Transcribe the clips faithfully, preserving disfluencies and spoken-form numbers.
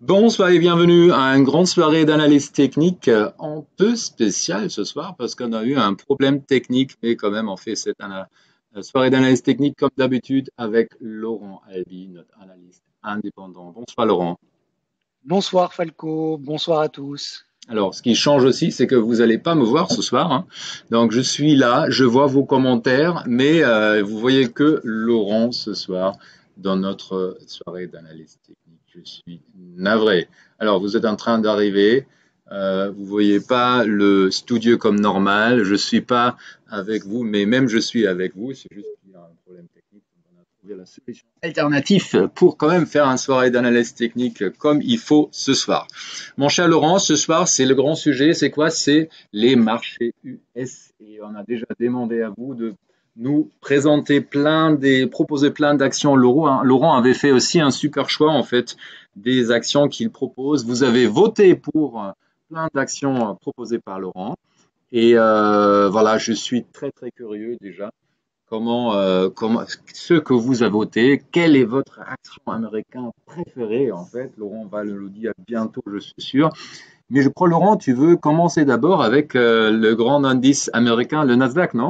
Bonsoir et bienvenue à une grande soirée d'analyse technique euh, un peu spéciale ce soir parce qu'on a eu un problème technique, mais quand même on fait cette ana- euh, soirée d'analyse technique comme d'habitude avec Laurent Albi, notre analyste indépendant. Bonsoir Laurent. Bonsoir Falco, bonsoir à tous. Alors, ce qui change aussi, c'est que vous n'allez pas me voir ce soir, hein. Donc, je suis là, je vois vos commentaires, mais euh, vous voyez que Laurent ce soir dans notre soirée d'analyse technique. Je suis navré. Alors, vous êtes en train d'arriver. Euh, vous voyez pas le studio comme normal. Je suis pas avec vous, mais même je suis avec vous. C'est juste qu'il y a un problème technique. Donc, on a trouvé la solution alternative pour quand même faire une soirée d'analyse technique comme il faut ce soir. Mon cher Laurent, ce soir, c'est le grand sujet. C'est quoi? C'est les marchés U S. Et on a déjà demandé à vous de nous présenter plein des, proposer plein d'actions. Laurent, hein, Laurent avait fait aussi un super choix, en fait, des actions qu'il propose. Vous avez voté pour euh, plein d'actions euh, proposées par Laurent. Et euh, voilà, je suis très, très curieux déjà. Comment, euh, comment, ce que vous avez voté, quelle est votre action américaine préférée en fait? Laurent va le dire bientôt, je suis sûr. Mais je crois, Laurent, tu veux commencer d'abord avec euh, le grand indice américain, le Nasdaq, non?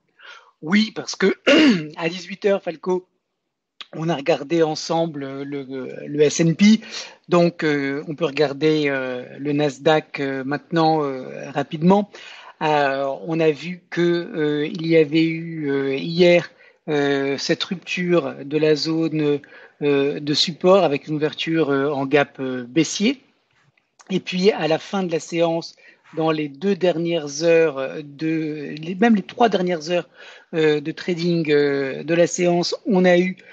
Oui, parce que à dix-huit heures, Falco, on a regardé ensemble le, le S and P, donc euh, on peut regarder euh, le Nasdaq euh, maintenant euh, rapidement. Euh, on a vu que euh, il y avait eu euh, hier euh, cette rupture de la zone euh, de support avec une ouverture euh, en gap euh, baissier. Et puis à la fin de la séance, dans les deux dernières heures de, même les trois dernières heures euh, de trading euh, de la séance, on a eu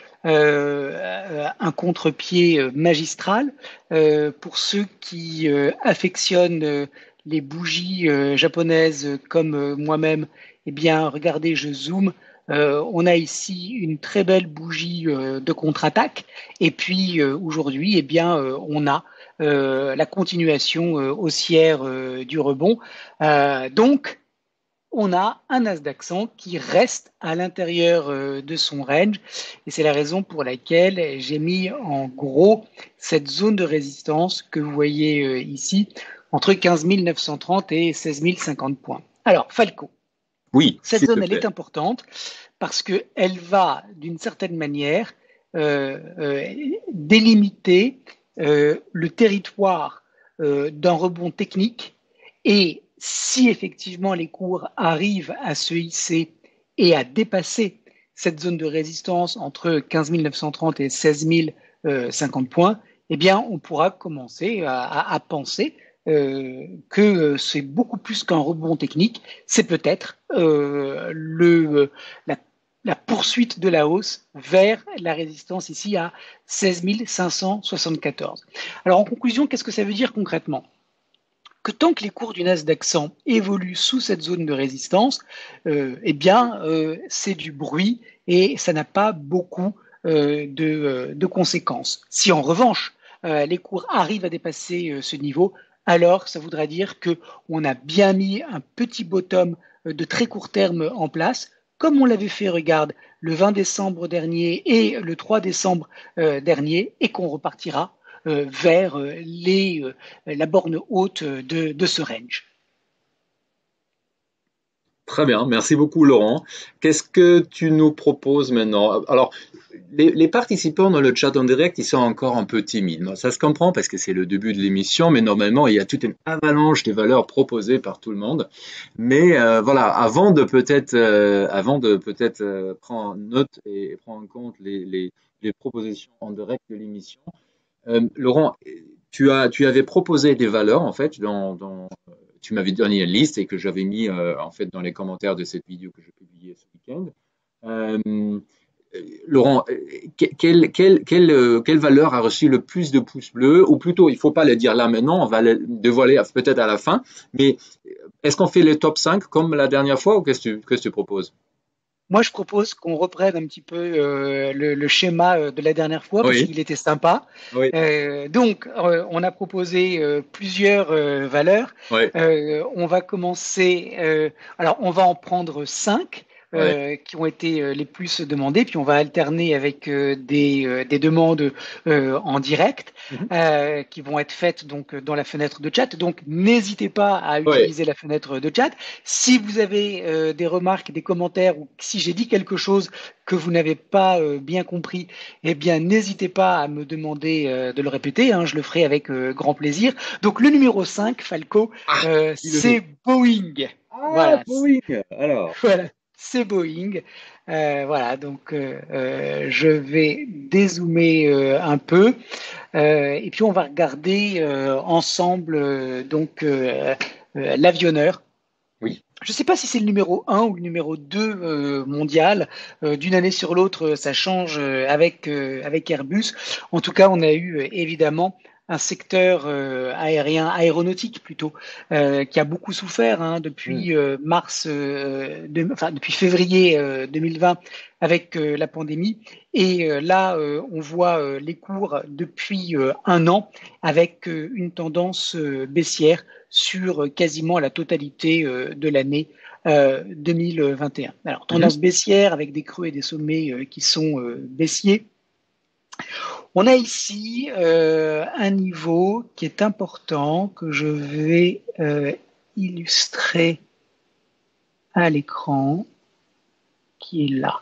euh, un contre-pied magistral. Euh, pour ceux qui euh, affectionnent euh, les bougies euh, japonaises comme euh, moi-même, eh bien, regardez, je zoome. Euh, on a ici une très belle bougie euh, de contre-attaque. Et puis euh, aujourd'hui, eh bien, euh, on a euh, la continuation euh, haussière euh, du rebond. Euh, donc, on a un Nasdaq cent qui reste à l'intérieur euh, de son range et c'est la raison pour laquelle j'ai mis en gros cette zone de résistance que vous voyez euh, ici entre quinze mille neuf cent trente et seize mille cinquante points. Alors, Falco, Oui, cette s'il te zone, elle plaît. est importante parce qu'elle va, d'une certaine manière, euh, euh, délimiter euh, le territoire euh, d'un rebond technique. Et si effectivement les cours arrivent à se hisser et à dépasser cette zone de résistance entre quinze mille neuf cent trente et seize mille cinquante points, eh bien, on pourra commencer à, à, à penser euh, que c'est beaucoup plus qu'un rebond technique, c'est peut-être euh, le, la, la poursuite de la hausse vers la résistance ici à seize mille cinq cent soixante-quatorze. Alors en conclusion, qu'est-ce que ça veut dire concrètement? Que tant que les cours du Nasdaq cent évoluent sous cette zone de résistance, euh, eh bien, euh, c'est du bruit et ça n'a pas beaucoup euh, de, euh, de conséquences. Si en revanche, euh, les cours arrivent à dépasser euh, ce niveau, alors ça voudra dire que on a bien mis un petit bottom euh, de très court terme en place, comme on l'avait fait, regarde, le vingt décembre dernier et le trois décembre euh, dernier, et qu'on repartira euh, vers euh, les, euh, la borne haute de, de ce range. Très bien, merci beaucoup Laurent. Qu'est-ce que tu nous proposes maintenant? Alors, les, les participants dans le chat en direct, ils sont encore un peu timides. Bon, ça se comprend parce que c'est le début de l'émission, mais normalement, il y a toute une avalanche des valeurs proposées par tout le monde. Mais euh, voilà, avant de peut-être euh, avant de peut-être euh, prendre note et prendre en compte les, les, les propositions en direct de l'émission, euh, Laurent, tu as tu avais proposé des valeurs en fait dans, dans tu m'avais donné une liste et que j'avais mis euh, en fait dans les commentaires de cette vidéo que j'ai publiée ce week-end. Euh, Laurent, quelle, quelle, quelle, euh, quelle valeur a reçu le plus de pouces bleus? Ou plutôt, il ne faut pas le dire là maintenant, on va le dévoiler peut-être à la fin. Mais est-ce qu'on fait le top cinq comme la dernière fois ou qu'est-ce que tu, qu'est-ce que tu proposes? Moi, je propose qu'on reprenne un petit peu euh, le, le, schéma euh, de la dernière fois parce Oui, qu'il était sympa. oui, Euh, donc, euh, on a proposé euh, plusieurs euh, valeurs. oui, Euh, on va commencer. Euh, alors, on va en prendre cinq Ouais. euh, qui ont été euh, les plus demandées. Puis on va alterner avec euh, des, euh, des demandes euh, en direct Mhm. euh, qui vont être faites donc dans la fenêtre de chat. Donc n'hésitez pas à Ouais. utiliser la fenêtre de chat. Si vous avez euh, des remarques, des commentaires ou si j'ai dit quelque chose que vous n'avez pas euh, bien compris, eh bien n'hésitez pas à me demander euh, de le répéter. Hein, je le ferai avec euh, grand plaisir. Donc le numéro cinq, Falco, Ah, euh, dis-le nous. c'est Boeing. Ah, Voilà, Boeing. Alors. voilà, c'est Boeing. Euh, voilà, donc euh, euh, je vais dézoomer euh, un peu euh, et puis on va regarder euh, ensemble euh, donc euh, euh, l'avionneur. Oui. Je ne sais pas si c'est le numéro un ou le numéro deux euh, mondial. Euh, d'une année sur l'autre, ça change euh, avec, euh, avec Airbus. En tout cas, on a eu euh, évidemment un secteur euh, aérien, aéronautique plutôt, euh, qui a beaucoup souffert hein, Hmm. depuis euh, mars, euh, de, enfin depuis février euh, deux mille vingt avec euh, la pandémie. Et euh, là, euh, on voit euh, les cours depuis euh, un an avec euh, une tendance euh, baissière sur quasiment la totalité euh, de l'année euh, deux mille vingt et un. Alors, Mhm. tendance baissière avec des creux et des sommets euh, qui sont euh, baissiers. On a ici euh, un niveau qui est important que je vais euh, illustrer à l'écran, qui est là.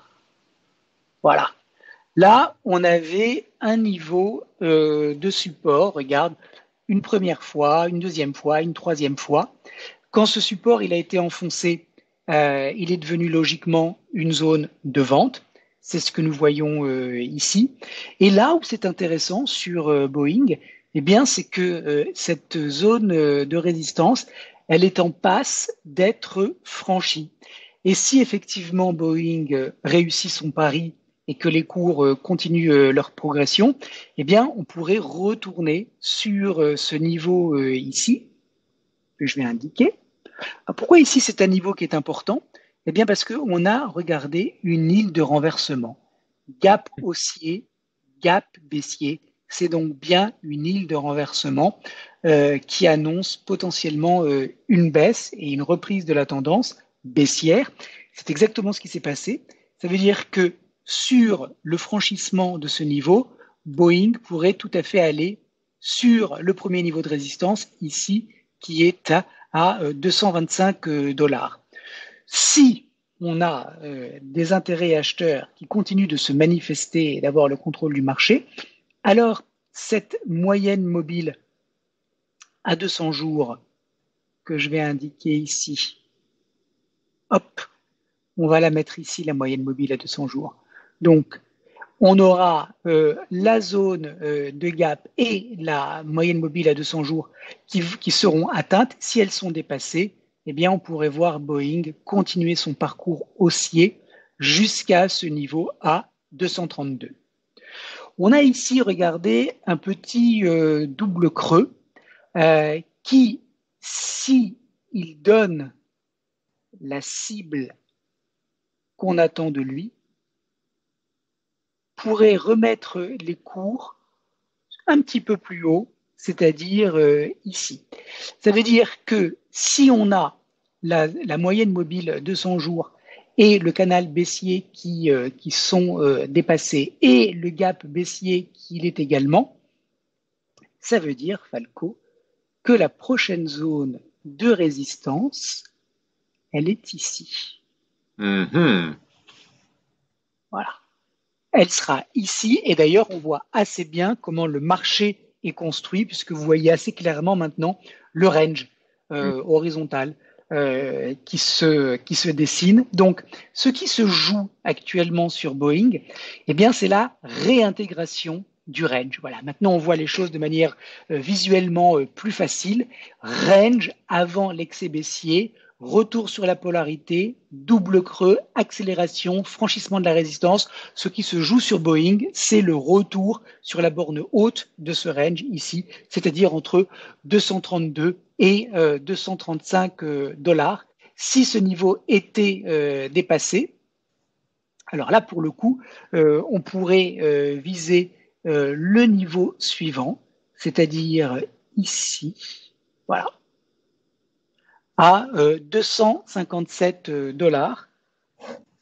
Voilà. Là, on avait un niveau euh, de support, regarde, une première fois, une deuxième fois, une troisième fois. Quand ce support il a été enfoncé, euh, il est devenu logiquement une zone de vente. C'est ce que nous voyons euh, ici. Et là où c'est intéressant sur euh, Boeing, eh bien, c'est que euh, cette zone euh, de résistance, elle est en passe d'être franchie. Et si effectivement Boeing euh, réussit son pari et que les cours euh, continuent euh, leur progression, eh bien, on pourrait retourner sur euh, ce niveau euh, ici, que je vais indiquer. Pourquoi ici c'est un niveau qui est important? Eh bien parce qu'on a regardé une île de renversement. Gap haussier, gap baissier. C'est donc bien une île de renversement euh, qui annonce potentiellement euh, une baisse et une reprise de la tendance baissière. C'est exactement ce qui s'est passé. Ça veut dire que sur le franchissement de ce niveau, Boeing pourrait tout à fait aller sur le premier niveau de résistance ici qui est à à deux cent vingt-cinq dollars. Si on a euh, des intérêts acheteurs qui continuent de se manifester et d'avoir le contrôle du marché, alors cette moyenne mobile à deux cents jours que je vais indiquer ici, hop, on va la mettre ici, la moyenne mobile à deux cents jours. Donc, on aura euh, la zone euh, de gap et la moyenne mobile à deux cents jours qui, qui seront atteintes. Si elles sont dépassées, eh bien, on pourrait voir Boeing continuer son parcours haussier jusqu'à ce niveau à deux cent trente-deux. On a ici regardé un petit euh, double creux euh, qui, si il donne la cible qu'on attend de lui, pourrait remettre les cours un petit peu plus haut, c'est-à-dire euh, ici. Ça veut dire que si on a la, la moyenne mobile de cent jours et le canal baissier qui, euh, qui sont euh, dépassés et le gap baissier qui l'est également, ça veut dire, Falco, que la prochaine zone de résistance, elle est ici. Mhm. Voilà. Elle sera ici et d'ailleurs on voit assez bien comment le marché est construit puisque vous voyez assez clairement maintenant le range euh, horizontal euh, qui, se, qui se dessine. Donc ce qui se joue actuellement sur Boeing, eh bien c'est la réintégration du range. Voilà, maintenant on voit les choses de manière euh, visuellement euh, plus facile. Range avant l'excès baissier, retour sur la polarité, double creux, accélération, franchissement de la résistance. Ce qui se joue sur Boeing, c'est le retour sur la borne haute de ce range ici, c'est-à-dire entre deux cent trente-deux et euh, deux cent trente-cinq euh, dollars. Si ce niveau était euh, dépassé, alors là, pour le coup, euh, on pourrait euh, viser euh, le niveau suivant, c'est-à-dire ici, voilà, à euh, deux cent cinquante-sept dollars.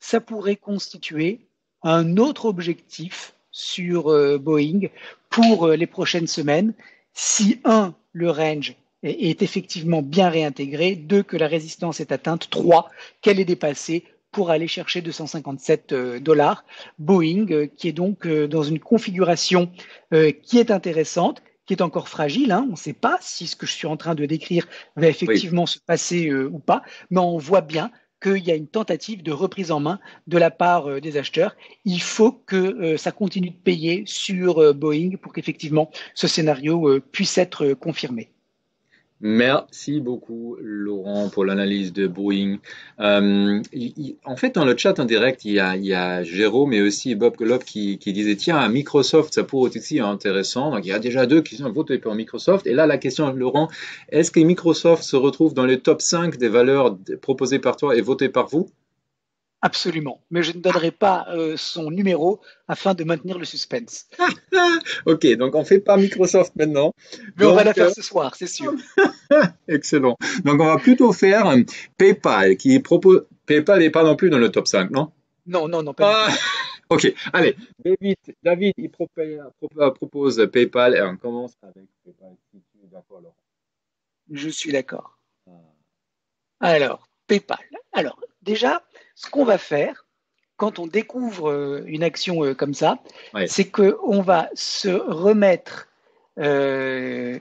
ça pourrait constituer un autre objectif sur euh, Boeing pour euh, les prochaines semaines si, un, le range est, est effectivement bien réintégré, deux, que la résistance est atteinte, trois, qu'elle est dépassée pour aller chercher deux cent cinquante-sept dollars. Boeing, euh, qui est donc euh, dans une configuration euh, qui est intéressante, qui est encore fragile. Hein. On ne sait pas si ce que je suis en train de décrire va effectivement oui. se passer euh, ou pas, mais on voit bien qu'il y a une tentative de reprise en main de la part euh, des acheteurs. Il faut que euh, ça continue de payer sur euh, Boeing pour qu'effectivement ce scénario euh, puisse être euh, confirmé. Merci beaucoup, Laurent, pour l'analyse de Boeing. Euh, il, il, en fait, dans le chat en direct, il y a, il y a Jérôme et aussi Bob Golop qui, qui disaient, tiens, Microsoft, ça pourrait être aussi intéressant. Donc, il y a déjà deux qui sont votés pour Microsoft. Et là, la question, Laurent, est-ce que Microsoft se retrouve dans le top cinq des valeurs proposées par toi et votées par vous? Absolument, mais je ne donnerai pas euh, son numéro afin de maintenir le suspense. Ok, donc on ne fait pas Microsoft maintenant. Mais donc, on va la faire ce soir, c'est sûr. Excellent. Donc on va plutôt faire PayPal, qui propose. PayPal n'est pas non plus dans le top cinq, non? Non, non, non, pas ah, du tout. Ok, allez. David, David il propose PayPal et on commence avec PayPal. Si tu es d'accord, Laurent. Je suis d'accord. Alors, PayPal. Alors, déjà, ce qu'on va faire quand on découvre une action comme ça, ouais. c'est qu'on va se remettre euh,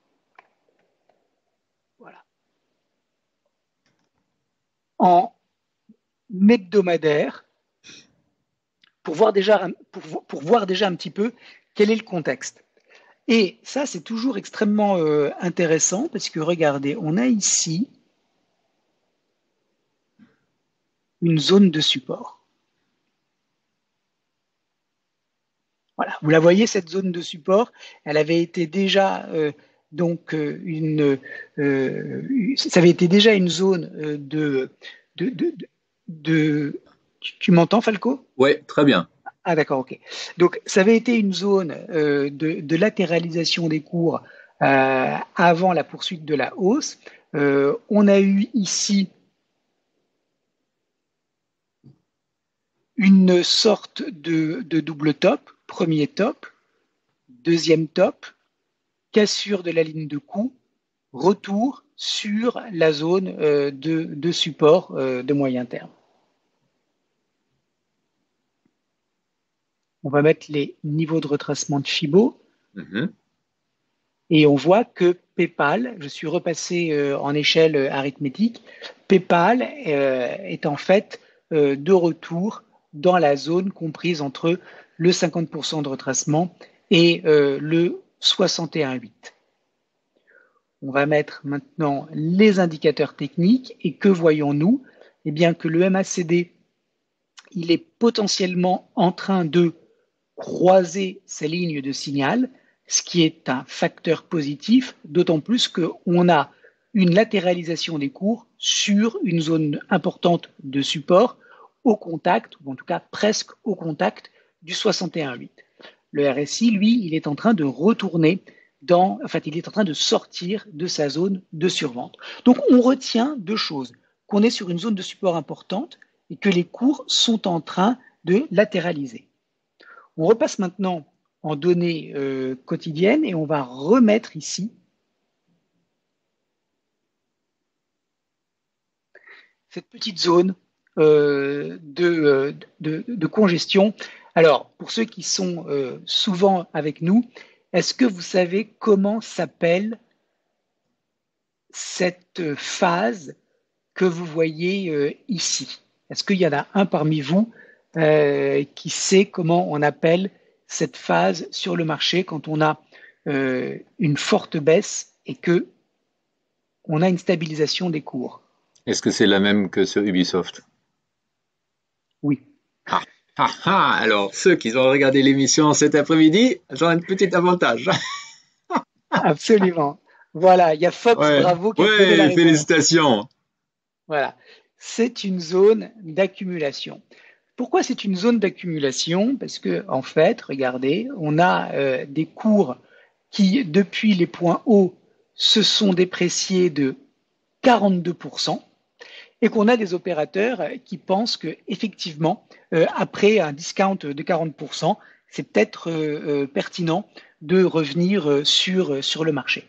voilà, en hebdomadaire pour voir, déjà, pour, pour voir déjà un petit peu quel est le contexte. Et ça, c'est toujours extrêmement euh, intéressant parce que regardez, on a ici une zone de support. Voilà, vous la voyez, cette zone de support, elle avait été déjà euh, donc euh, une, euh, ça avait été déjà une zone euh, de, de, de, de, de tu, tu m'entends, Falco? Oui, très bien. Ah d'accord, ok. Donc ça avait été une zone euh, de, de latéralisation des cours euh, avant la poursuite de la hausse. Euh, on a eu ici une sorte de, de double top, premier top, deuxième top, cassure de la ligne de coup, retour sur la zone euh, de, de support euh, de moyen terme. On va mettre les niveaux de retracement de Fibo. Mm-hmm. Et on voit que PayPal, je suis repassé euh, en échelle euh, arithmétique, PayPal euh, est en fait euh, de retour dans la zone comprise entre le cinquante pour cent de retracement et euh, le soixante et un virgule huit. On va mettre maintenant les indicateurs techniques et que voyons-nous? Eh bien que le M A C D, il est potentiellement en train de croiser sa ligne de signal, ce qui est un facteur positif, d'autant plus qu'on a une latéralisation des cours sur une zone importante de support au contact, ou en tout cas presque au contact du soixante et un virgule huit. Le R S I, lui, il est en train de retourner dans, enfin, il est en train de sortir de sa zone de survente. Donc, on retient deux choses, qu'on est sur une zone de support importante et que les cours sont en train de latéraliser. On repasse maintenant en données euh, quotidiennes et on va remettre ici cette petite zone euh, de, de, de congestion. Alors, pour ceux qui sont euh, souvent avec nous, est-ce que vous savez comment s'appelle cette phase que vous voyez euh, ici? Est-ce qu'il y en a un parmi vous euh, qui sait comment on appelle cette phase sur le marché quand on a euh, une forte baisse et que on a une stabilisation des cours? Est-ce que c'est la même que sur Ubisoft? Oui. Ah, ah, ah. Alors, ceux qui ont regardé l'émission cet après-midi, j'ai un petit avantage. Absolument. Voilà, il y a Fox, ouais. bravo, qui ouais, a donné la réponse. Félicitations. Voilà, c'est une zone d'accumulation. Pourquoi c'est une zone d'accumulation? Parce que, en fait, regardez, on a euh, des cours qui, depuis les points hauts, se sont dépréciés de quarante-deux pour cent et qu'on a des opérateurs qui pensent que effectivement, euh, après un discount de quarante pour cent, c'est peut-être euh, euh, pertinent de revenir sur, sur le marché.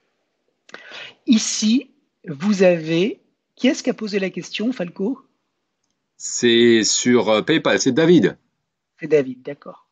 Ici, vous avez... Qui est-ce qui a posé la question, Falco? C'est sur euh, PayPal, c'est David. C'est David, d'accord.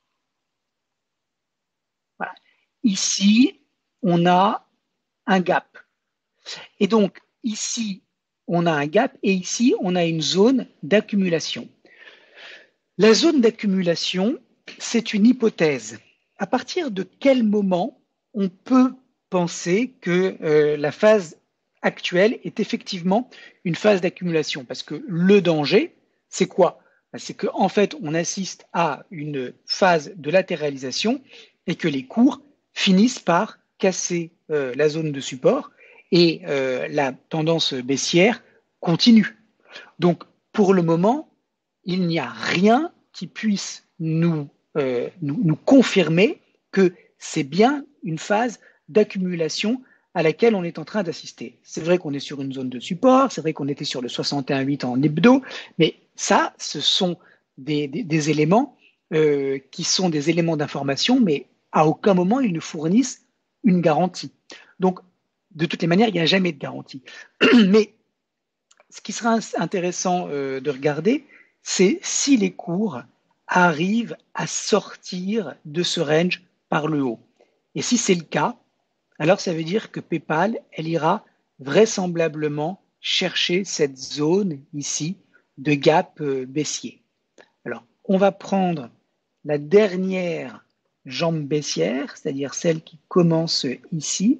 Voilà. Ici, on a un gap. Et donc, ici, on a un gap et ici, on a une zone d'accumulation. La zone d'accumulation, c'est une hypothèse. À partir de quel moment on peut penser que euh, la phase actuelle est effectivement une phase d'accumulation? Parce que le danger, c'est quoi? C'est qu'en fait, on assiste à une phase de latéralisation et que les cours finissent par casser euh, la zone de support et euh, la tendance baissière continue. Donc, pour le moment, il n'y a rien qui puisse nous, euh, nous, nous confirmer que c'est bien une phase d'accumulation à laquelle on est en train d'assister. C'est vrai qu'on est sur une zone de support, c'est vrai qu'on était sur le soixante et un virgule huit en hebdo, mais ça, ce sont des, des, des éléments euh, qui sont des éléments d'information, mais à aucun moment ils ne fournissent une garantie. Donc, de toutes les manières, il n'y a jamais de garantie. Mais ce qui sera intéressant euh, de regarder, c'est si les cours arrivent à sortir de ce range par le haut. Et si c'est le cas, alors ça veut dire que PayPal, elle ira vraisemblablement chercher cette zone ici de gap euh, baissier. Alors, on va prendre la dernière jambe baissière, c'est-à-dire celle qui commence ici,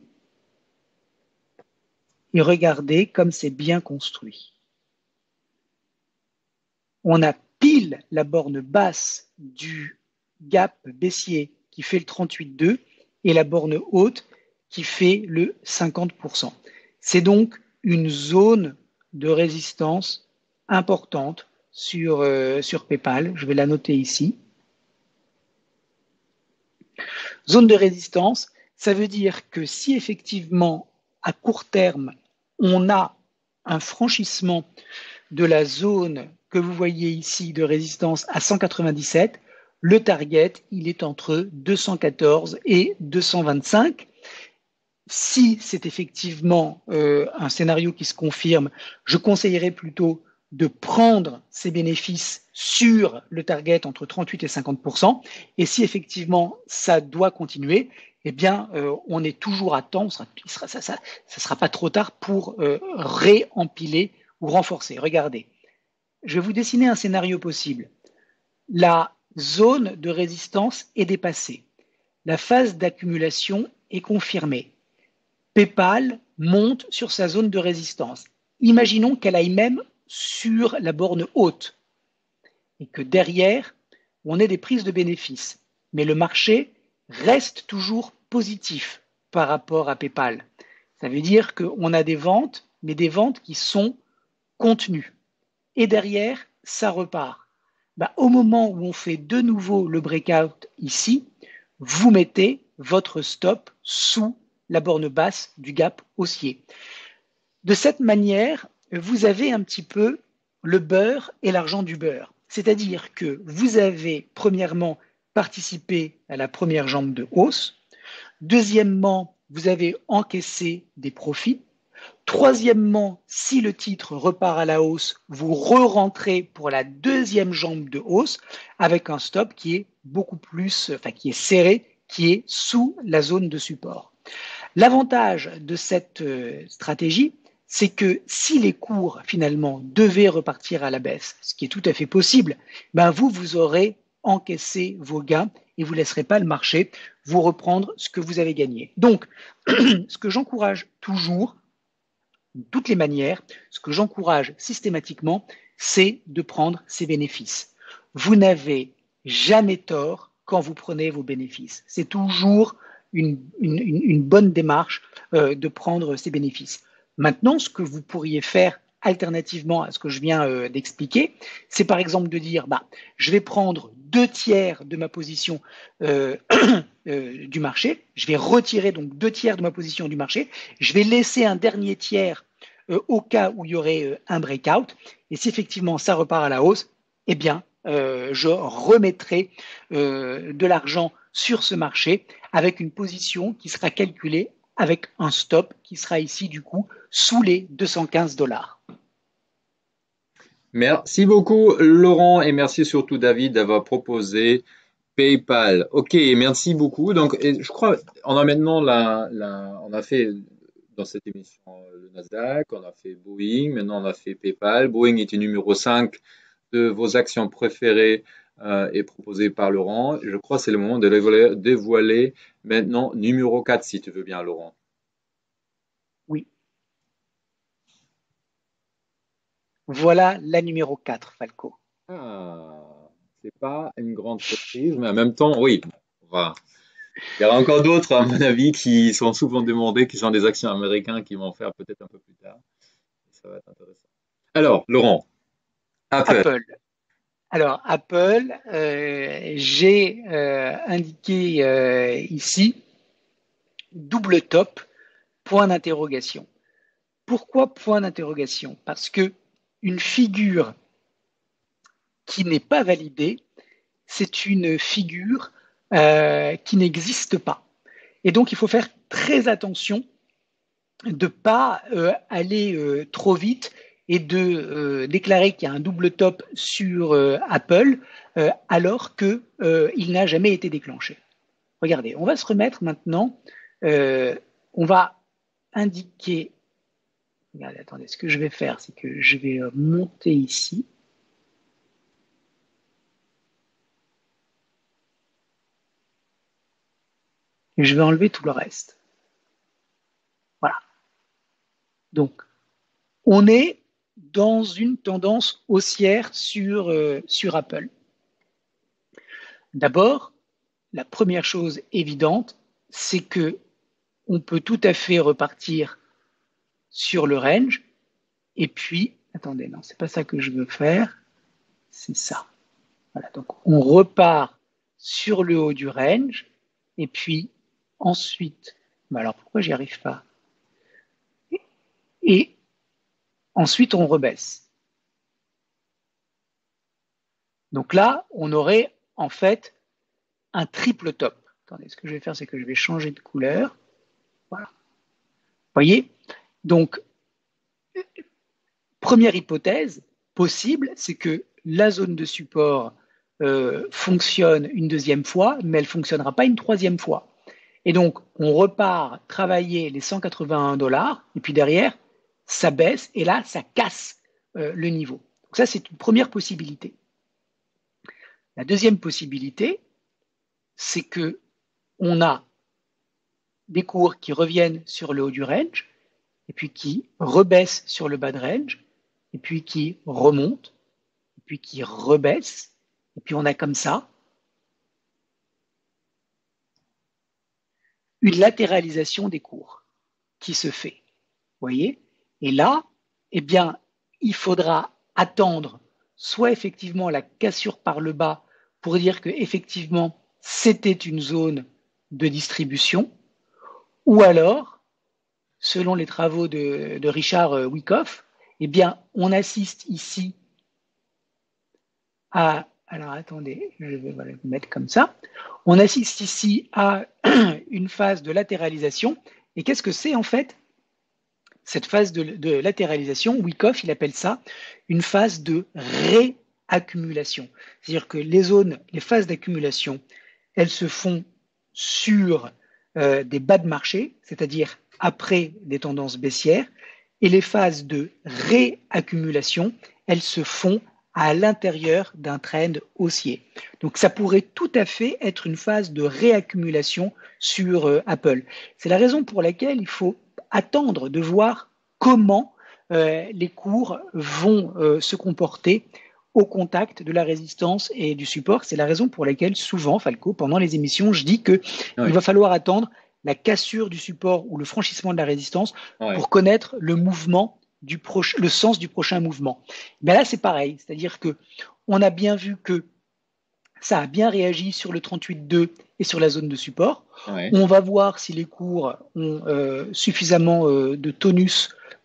et regardez comme c'est bien construit. On a pile la borne basse du gap baissier qui fait le trente-huit virgule deux et la borne haute qui fait le cinquante pour cent. C'est donc une zone de résistance importante sur, euh, sur PayPal. Je vais la noter ici. Zone de résistance, ça veut dire que si effectivement à court terme on a un franchissement de la zone que vous voyez ici de résistance à cent quatre-vingt-dix-sept, le target, il est entre deux cent quatorze et deux cent vingt-cinq. Si c'est effectivement euh, un scénario qui se confirme, je conseillerais plutôt de prendre ces bénéfices sur le target entre trente-huit et cinquante pour cent. Et si effectivement ça doit continuer, eh bien, euh, on est toujours à temps, ça ne sera, ça, ça, ça sera pas trop tard pour euh, réempiler ou renforcer. Regardez, je vais vous dessiner un scénario possible. La zone de résistance est dépassée. La phase d'accumulation est confirmée. PayPal monte sur sa zone de résistance. Imaginons qu'elle aille même sur la borne haute et que derrière, on ait des prises de bénéfices. Mais le marché reste toujours positif par rapport à PayPal. Ça veut dire qu'on a des ventes, mais des ventes qui sont contenues. Et derrière, ça repart. Bah, au moment où on fait de nouveau le breakout ici, vous mettez votre stop sous la borne basse du gap haussier. De cette manière, vous avez un petit peu le beurre et l'argent du beurre. C'est-à-dire que vous avez premièrement participé à la première jambe de hausse. Deuxièmement, vous avez encaissé des profits. Troisièmement, si le titre repart à la hausse, vous re-rentrez pour la deuxième jambe de hausse avec un stop qui est beaucoup plus, enfin qui est serré, qui est sous la zone de support. L'avantage de cette euh, stratégie, c'est que si les cours finalement devaient repartir à la baisse, ce qui est tout à fait possible, ben vous, vous aurez encaissé vos gains et vous ne laisserez pas le marché vous reprendre ce que vous avez gagné. Donc, ce que j'encourage toujours, de toutes les manières, ce que j'encourage systématiquement, c'est de prendre ces bénéfices. Vous n'avez jamais tort quand vous prenez vos bénéfices. C'est toujours une, une, une bonne démarche euh, de prendre ces bénéfices. Maintenant, ce que vous pourriez faire alternativement à ce que je viens euh, d'expliquer, c'est par exemple de dire, bah, je vais prendre deux tiers de ma position euh, euh, du marché, je vais retirer donc deux tiers de ma position du marché, je vais laisser un dernier tiers euh, au cas où il y aurait euh, un breakout. Et si effectivement ça repart à la hausse, eh bien, euh, je remettrai euh, de l'argent sur ce marché avec une position qui sera calculée avec un stop qui sera ici du coup sous les deux cent quinze dollars. Merci beaucoup Laurent et merci surtout David d'avoir proposé PayPal. Ok, merci beaucoup. Donc, et je crois, on a maintenant la, la- on a fait dans cette émission le Nasdaq, on a fait Boeing, maintenant on a fait PayPal. Boeing était numéro cinq de vos actions préférées euh, et proposées par Laurent. Je crois que c'est le moment de dévoiler, dévoiler maintenant numéro quatre si tu veux bien Laurent. Oui. Voilà la numéro quatre, Falco. Ah, c'est pas une grande surprise, mais en même temps, oui. On va- Il y aura encore d'autres, à mon avis, qui sont souvent demandés, qui sont des actions américaines qui vont faire peut-être un peu plus tard. Ça va être intéressant. Alors, Laurent, Apple. Apple. Alors, Apple, euh, j'ai euh, indiqué euh, ici double top, point d'interrogation. Pourquoi point d'interrogation? Parce que une figure qui n'est pas validée, c'est une figure euh, qui n'existe pas. Et donc, il faut faire très attention de ne pas euh, aller euh, trop vite et de euh, déclarer qu'il y a un double top sur euh, Apple euh, alors qu'il euh, n'a jamais été déclenché. Regardez, on va se remettre maintenant, euh, on va indiquer, regardez, attendez, ce que je vais faire, c'est que je vais euh, monter ici. Et je vais enlever tout le reste. Voilà. Donc, on est dans une tendance haussière sur, euh, sur Apple. D'abord, la première chose évidente, c'est que on peut tout à fait repartir sur le range. Et puis, attendez, non, c'est pas ça que je veux faire, c'est ça. Voilà, donc on repart sur le haut du range. Et puis ensuite, bah alors pourquoi j'y arrive pas? Et ensuite on rebaisse. Donc là, on aurait en fait un triple top. Attendez, ce que je vais faire, c'est que je vais changer de couleur. Voilà. Vous voyez? Donc, première hypothèse possible, c'est que la zone de support euh, fonctionne une deuxième fois, mais elle ne fonctionnera pas une troisième fois. Et donc, on repart travailler les cent quatre-vingt-un dollars, et puis derrière, ça baisse, et là, ça casse euh, le niveau. Donc ça, c'est une première possibilité. La deuxième possibilité, c'est que on a des cours qui reviennent sur le haut du range, et puis qui rebaissent sur le bas de range, et puis qui remontent, et puis qui rebaissent, et puis on a comme ça une latéralisation des cours qui se fait. Vous voyez? Et là, eh bien, il faudra attendre soit effectivement la cassure par le bas pour dire que effectivement c'était une zone de distribution, ou alors, selon les travaux de, de Richard Wyckoff, eh bien, on assiste ici à, alors attendez, je vais voilà, le mettre comme ça, on assiste ici à une phase de latéralisation. Et qu'est-ce que c'est en fait cette phase de, de latéralisation? Wyckoff, il appelle ça une phase de réaccumulation. C'est-à-dire que les zones, les phases d'accumulation, elles se font sur euh, des bas de marché, c'est-à-dire après des tendances baissières, et les phases de réaccumulation, elles se font à l'intérieur d'un trend haussier. Donc ça pourrait tout à fait être une phase de réaccumulation sur euh, Apple. C'est la raison pour laquelle il faut attendre de voir comment euh, les cours vont euh, se comporter au contact de la résistance et du support. C'est la raison pour laquelle souvent, Falco, pendant les émissions, je dis qu'il oui. va falloir attendre la cassure du support ou le franchissement de la résistance oui. pour connaître le mouvement du proche, le sens du prochain mouvement. Mais là, c'est pareil, c'est-à-dire que on a bien vu que ça a bien réagi sur le trente-huit virgule deux et sur la zone de support. Ouais. On va voir si les cours ont euh, suffisamment euh, de tonus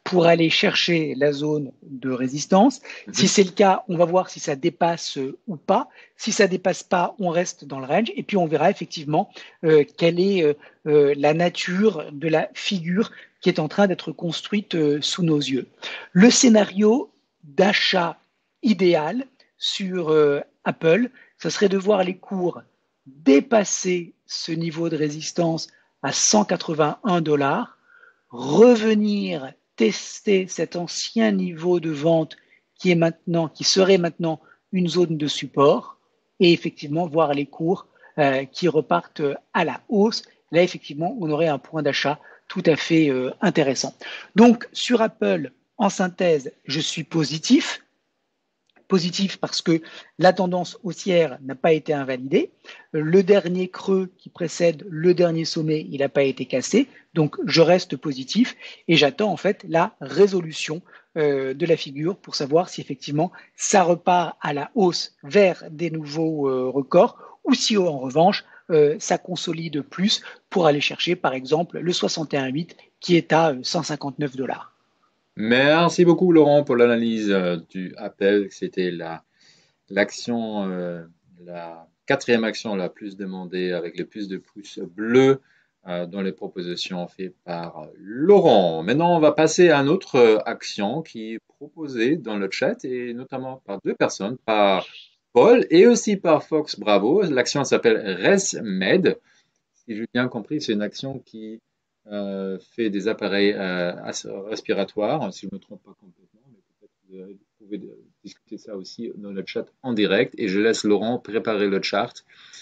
pour aller chercher la zone de résistance. Mm-hmm. Si c'est le cas, on va voir si ça dépasse euh, ou pas. Si ça dépasse pas, on reste dans le range et puis on verra effectivement euh, quelle est euh, euh, la nature de la figure qui est en train d'être construite euh, sous nos yeux. Le scénario d'achat idéal sur euh, Apple, ce serait de voir les cours dépasser ce niveau de résistance à cent quatre-vingt-un dollars, revenir tester cet ancien niveau de vente qui est maintenant, qui serait maintenant une zone de support, et effectivement voir les cours euh, qui repartent à la hausse. Là, effectivement, on aurait un point d'achat tout à fait euh, intéressant. Donc, sur Apple, en synthèse, je suis positif. Positif parce que la tendance haussière n'a pas été invalidée. Le dernier creux qui précède le dernier sommet, il n'a pas été cassé. Donc, je reste positif et j'attends en fait la résolution euh, de la figure pour savoir si effectivement ça repart à la hausse vers des nouveaux euh, records ou si en revanche, euh, ça consolide plus pour aller chercher par exemple le soixante et un virgule huit qui est à cent cinquante-neuf dollars. Merci beaucoup Laurent pour l'analyse euh, du Apple. C'était la l'action, euh, la quatrième action la plus demandée avec le plus de pouces bleus euh, dans les propositions faites par Laurent. Maintenant, on va passer à une autre euh, action qui est proposée dans le chat et notamment par deux personnes, par Paul et aussi par Fox Bravo. L'action s'appelle ResMed. Si j'ai bien compris, c'est une action qui euh, fait des appareils euh, respiratoires, si je ne me trompe pas complètement, mais peut-être vous pouvez discuter ça aussi dans le chat en direct, et je laisse Laurent préparer le chart.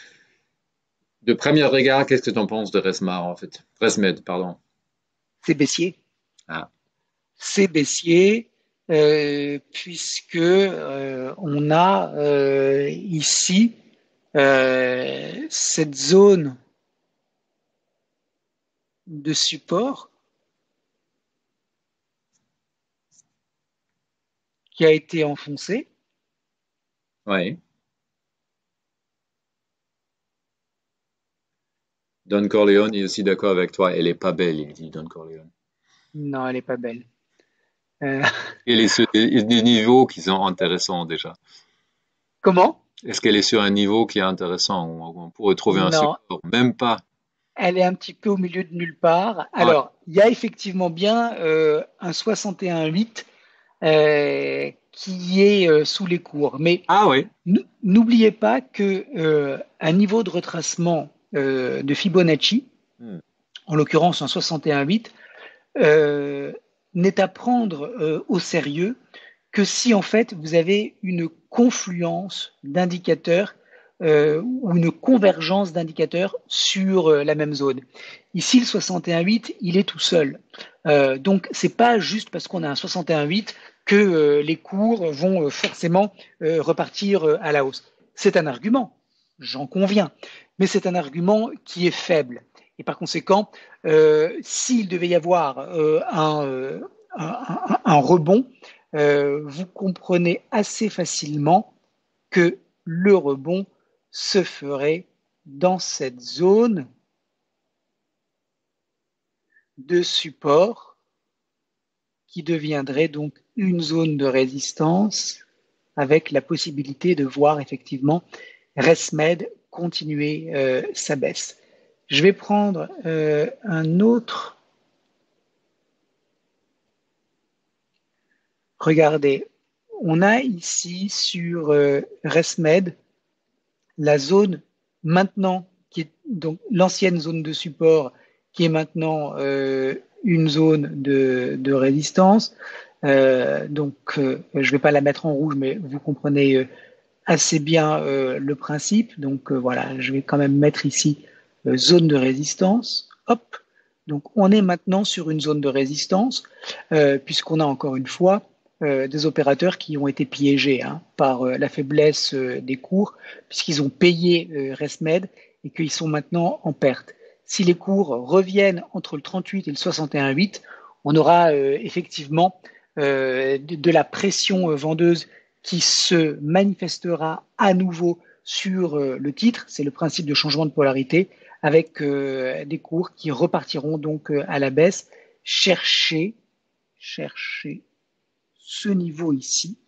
De premier regard, qu'est-ce que tu en penses de Resmar, en fait? ResMed, pardon. C'est baissier. Ah. C'est baissier, euh, puisque euh, on a euh, ici euh, cette zone de support qui a été enfoncée. Oui. Don Corleone est aussi d'accord avec toi. Elle est pas belle, il dit Don Corleone. Non, elle n'est pas belle. Euh... Elle est sur des, des niveaux qui sont intéressants déjà. Comment? Est-ce qu'elle est sur un niveau qui est intéressant où on pourrait trouver un Non. support? Même pas. Elle est un petit peu au milieu de nulle part. Alors, il y a effectivement bien euh, un soixante et un virgule huit euh, qui est euh, sous les cours. Mais ah, oui. N'oubliez pas que euh, un niveau de retracement euh, de Fibonacci, hmm. en l'occurrence un soixante et un virgule huit, euh, n'est à prendre euh, au sérieux que si en fait vous avez une confluence d'indicateurs euh, ou une convergence d'indicateurs sur euh, la même zone. Ici, le soixante et un virgule huit, il est tout seul. Euh, donc, c'est pas juste parce qu'on a un soixante et un virgule huit que euh, les cours vont euh, forcément euh, repartir euh, à la hausse. C'est un argument, j'en conviens, mais c'est un argument qui est faible. Et par conséquent, euh, s'il devait y avoir euh, un, euh, un, un, un rebond, euh, vous comprenez assez facilement que le rebond se ferait dans cette zone de support qui deviendrait donc une zone de résistance avec la possibilité de voir effectivement ResMed continuer euh, sa baisse. Je vais prendre euh, un autre. Regardez, on a ici sur euh, ResMed la zone maintenant qui est donc l'ancienne zone de support qui est maintenant euh, une zone de, de résistance. Euh, donc, euh, je ne vais pas la mettre en rouge, mais vous comprenez euh, assez bien euh, le principe. Donc, euh, voilà, je vais quand même mettre ici euh, zone de résistance. Hop. Donc, on est maintenant sur une zone de résistance, euh, puisqu'on a encore une fois euh, des opérateurs qui ont été piégés hein, par euh, la faiblesse euh, des cours, puisqu'ils ont payé euh, ResMed et qu'ils sont maintenant en perte. Si les cours reviennent entre le trente-huit et le soixante et un virgule huit, on aura euh, effectivement euh, de, de la pression euh, vendeuse qui se manifestera à nouveau sur euh, le titre. C'est le principe de changement de polarité avec euh, des cours qui repartiront donc euh, à la baisse. Cherchez, chercher ce niveau ici.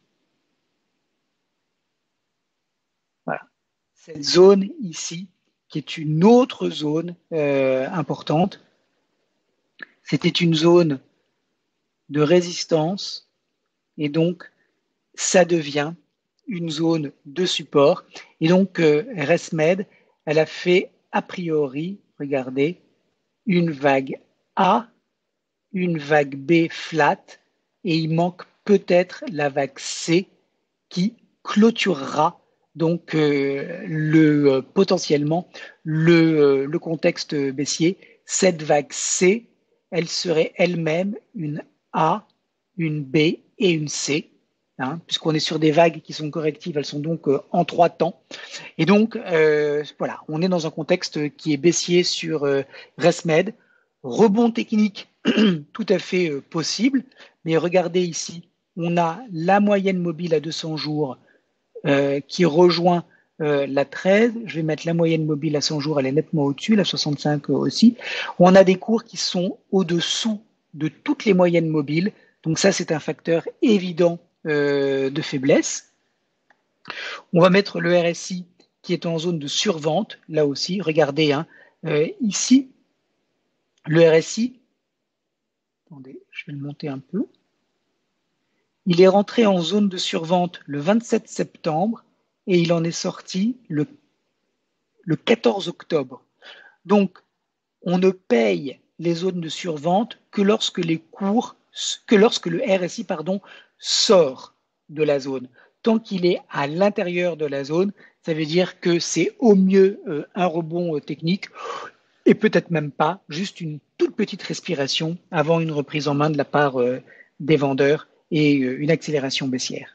Voilà, cette zone ici, qui est une autre zone euh, importante. C'était une zone de résistance et donc ça devient une zone de support. Et donc euh, ResMed, elle a fait a priori, regardez, une vague A, une vague B flat, et il manque peut-être la vague C qui clôturera donc euh, le, euh, potentiellement le, euh, le contexte baissier. Cette vague C, elle serait elle-même une A, une B et une C, hein, puisqu'on est sur des vagues qui sont correctives, elles sont donc euh, en trois temps. Et donc, euh, voilà, on est dans un contexte qui est baissier sur euh, ResMed. Rebond technique tout à fait euh, possible, mais regardez ici, on a la moyenne mobile à deux cents jours euh, qui rejoint euh, la treize. Je vais mettre la moyenne mobile à cent jours, elle est nettement au-dessus, la soixante-cinq aussi. On a des cours qui sont au-dessous de toutes les moyennes mobiles. Donc ça, c'est un facteur évident euh, de faiblesse. On va mettre le R S I qui est en zone de survente, là aussi. Regardez, hein, euh, ici, le R S I, attendez, je vais le monter un peu. Il est rentré en zone de survente le vingt-sept septembre et il en est sorti le, le quatorze octobre. Donc, on ne paye les zones de survente que lorsque les cours, que lorsque le R S I pardon, sort de la zone. Tant qu'il est à l'intérieur de la zone, ça veut dire que c'est au mieux euh, un rebond euh, technique et peut-être même pas, juste une toute petite respiration avant une reprise en main de la part euh, des vendeurs et euh, une accélération baissière.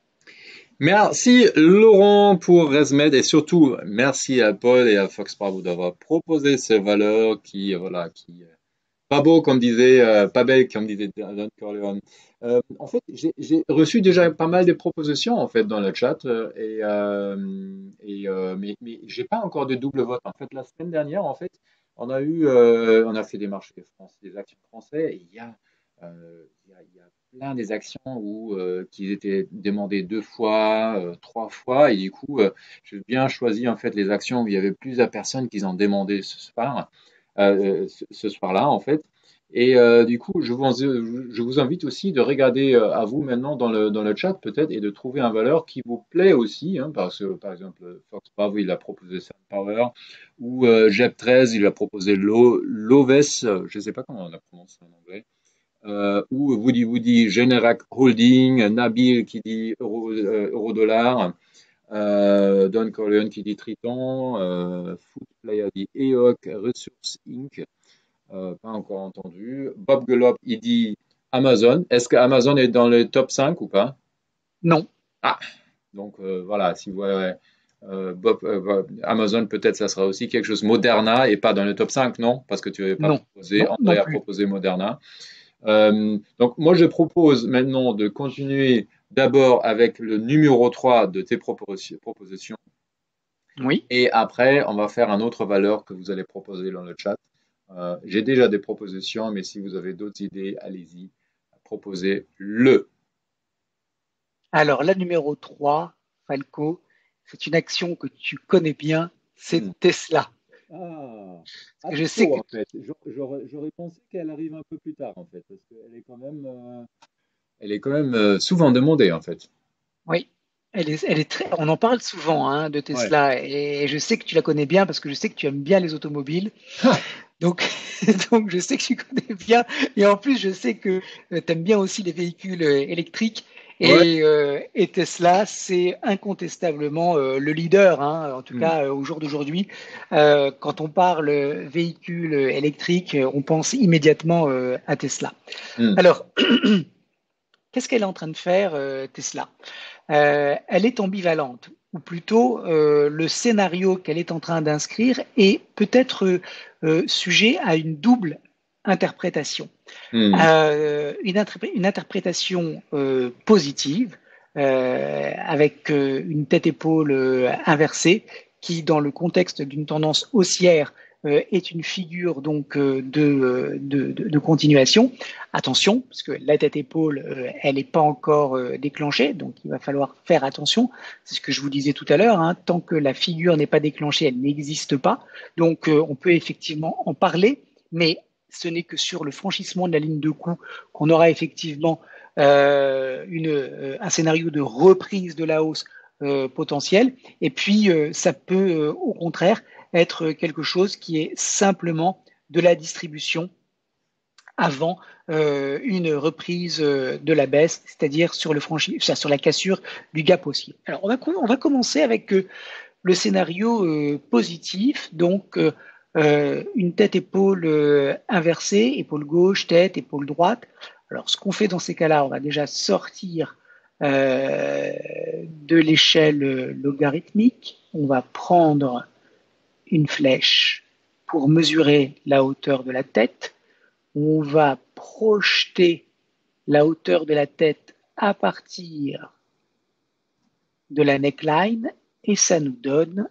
Merci Laurent pour ResMed et surtout merci à Paul et à Fox Bravo d'avoir proposé ces valeurs qui, voilà, qui, pas beau comme disait, euh, pas belle comme disait Don Corleone. Euh, en fait, j'ai j'ai reçu déjà pas mal de propositions en fait dans le chat euh, et, euh, et euh, mais, mais j'ai pas encore de double vote. En fait, la semaine dernière, en fait, on a eu, euh, on a fait des marchés français, des actions français et il y a, euh, il y a, il y a plein des actions où euh, qui étaient demandées deux fois, euh, trois fois et du coup, euh, j'ai bien choisi en fait les actions où il y avait plusieurs personnes qui en demandaient ce soir euh, ce, ce soir-là, en fait. Et euh, du coup, je vous, je vous invite aussi de regarder euh, à vous maintenant dans le, dans le chat peut-être et de trouver un valeur qui vous plaît aussi, hein, parce que par exemple, Fox Bravo, il a proposé SunPower, ou euh, Jeb treize, il a proposé Lo- Loves, je ne sais pas comment on la prononce en anglais, euh, ou Woody Woody, Generac Holding, Nabil qui dit euro, euh, euro dollar, euh, Don Corleone qui dit Triton, euh, Foodplayer dit E O C, Resource Inc, euh, pas encore entendu. Bob Gelop, il dit Amazon. Est-ce que Amazon est dans le top cinq ou pas? Non. Ah, donc euh, voilà, si vous voyez euh, Bob, euh, Amazon, peut-être ça sera aussi quelque chose Moderna et pas dans le top cinq, non? Parce que tu n'avais pas Non, proposé. non, André non a plus. proposé Moderna. Euh, donc moi, je propose maintenant de continuer d'abord avec le numéro trois de tes propositions. Oui. Et après, on va faire un autre valeur que vous allez proposer dans le chat. Euh, j'ai déjà des propositions, mais si vous avez d'autres idées, allez-y, proposez-le. Alors, la numéro trois, Falco, c'est une action que tu connais bien, c'est Hmm. Tesla. Ah, Parce à que je sais trop que en fait. J'aurais j'aurais pensé qu'elle arrive un peu plus tard en fait, parce qu'elle est quand même, euh, elle est quand même euh, souvent demandée en fait. oui, elle est, elle est très, on en parle souvent hein, de Ouais. Tesla et je sais que tu la connais bien parce que je sais que tu aimes bien les automobiles. Ah, Donc, donc je sais que tu connais bien et en plus je sais que tu aimes bien aussi les véhicules euh, électriques ouais. et, euh, et Tesla c'est incontestablement euh, le leader, hein, en tout Hmm. cas euh, au jour d'aujourd'hui. Euh, quand on parle véhicule électrique, on pense immédiatement euh, à Tesla. Hmm. Alors, qu'est-ce qu'elle est en train de faire euh, Tesla? Euh, elle est ambivalente, ou plutôt euh, le scénario qu'elle est en train d'inscrire est peut-être euh, sujet à une double interprétation. Hmm. Euh, une, interpré- une interprétation euh, positive, euh, avec euh, une tête-épaule euh, inversée, qui, dans le contexte d'une tendance haussière, euh, est une figure donc euh, de, de, de, de continuation. Attention, parce que la tête-épaule, euh, elle n'est pas encore euh, déclenchée, donc il va falloir faire attention. C'est ce que je vous disais tout à l'heure, hein, tant que la figure n'est pas déclenchée, elle n'existe pas. Donc euh, on peut effectivement en parler, mais ce n'est que sur le franchissement de la ligne de coup qu'on aura effectivement euh, une, euh, un scénario de reprise de la hausse euh, potentielle. Et puis, euh, ça peut euh, au contraire être quelque chose qui est simplement de la distribution avant euh, une reprise de la baisse, c'est-à-dire sur, le franchi- sur la cassure du gap haussier. Alors, on va, on va commencer avec euh, le scénario euh, positif, donc euh, euh, une tête-épaule euh, inversée, épaule gauche, tête, épaule droite. Alors, ce qu'on fait dans ces cas-là, on va déjà sortir euh, de l'échelle logarithmique. On va prendre une flèche pour mesurer la hauteur de la tête. On va projeter la hauteur de la tête à partir de la neckline et ça nous donne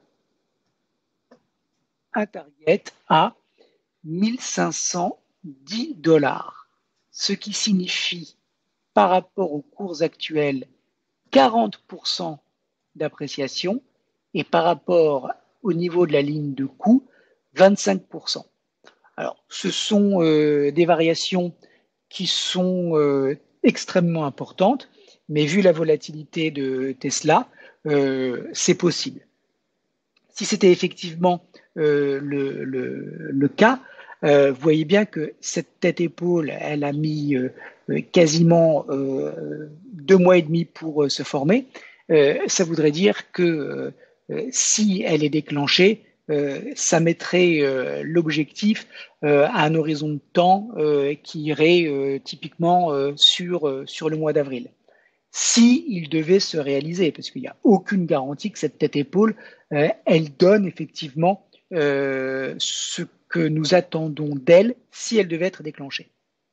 un target à mille cinq cent dix dollars, ce qui signifie par rapport aux cours actuels quarante pour cent d'appréciation et par rapport au niveau de la ligne de coût vingt-cinq pour cent. Alors, ce sont euh, des variations qui sont euh, extrêmement importantes, mais vu la volatilité de Tesla, euh, c'est possible. Si c'était effectivement euh, le, le, le, cas, euh, vous voyez bien que cette tête-épaule, elle a mis euh, quasiment euh, deux mois et demi pour euh, se former. Euh, ça voudrait dire que euh, si elle est déclenchée, euh, ça mettrait euh, l'objectif euh, à un horizon de temps euh, qui irait euh, typiquement euh, sur, euh, sur le mois d'avril. Si il devait se réaliser, parce qu'il n'y a aucune garantie que cette tête-épaule, euh, elle donne effectivement euh, ce que nous attendons d'elle si elle devait être déclenchée.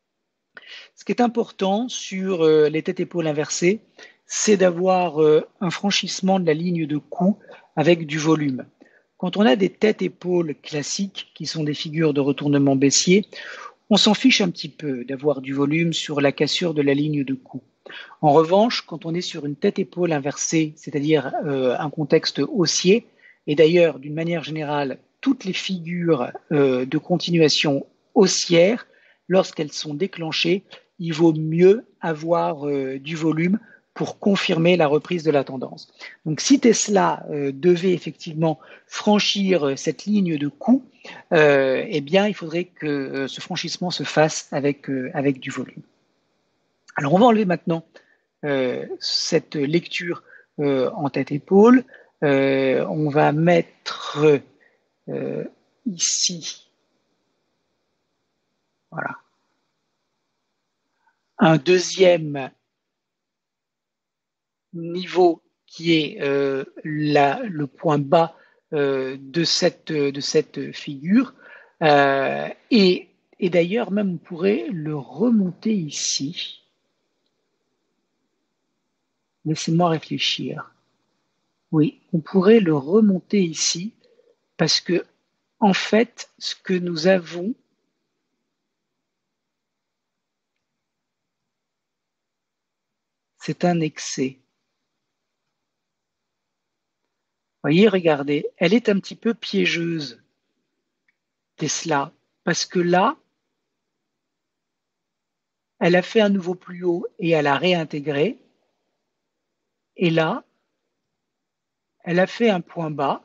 Ce qui est important sur euh, les têtes-épaules inversées, c'est d'avoir euh, un franchissement de la ligne de coup avec du volume. Quand on a des têtes-épaules classiques, qui sont des figures de retournement baissier, on s'en fiche un petit peu d'avoir du volume sur la cassure de la ligne de coup. En revanche, quand on est sur une tête-épaule inversée, c'est-à-dire euh, un contexte haussier, et d'ailleurs, d'une manière générale, toutes les figures euh, de continuation haussière, lorsqu'elles sont déclenchées, il vaut mieux avoir euh, du volume pour confirmer la reprise de la tendance. Donc, si Tesla euh, devait effectivement franchir cette ligne de coup, euh, eh bien, il faudrait que euh, ce franchissement se fasse avec, euh, avec du volume. Alors, on va enlever maintenant euh, cette lecture euh, en tête-épaule. Euh, on va mettre euh, ici, voilà, un deuxième niveau qui est euh, la, le point bas euh, de, cette, de cette figure. Euh, et et d'ailleurs, même on pourrait le remonter ici. Laissez-moi réfléchir. Oui, on pourrait le remonter ici parce que, en fait, ce que nous avons, c'est un excès. Voyez, regardez, elle est un petit peu piégeuse, Tesla, parce que là, elle a fait un nouveau plus haut et elle a réintégré. Et là, elle a fait un point bas.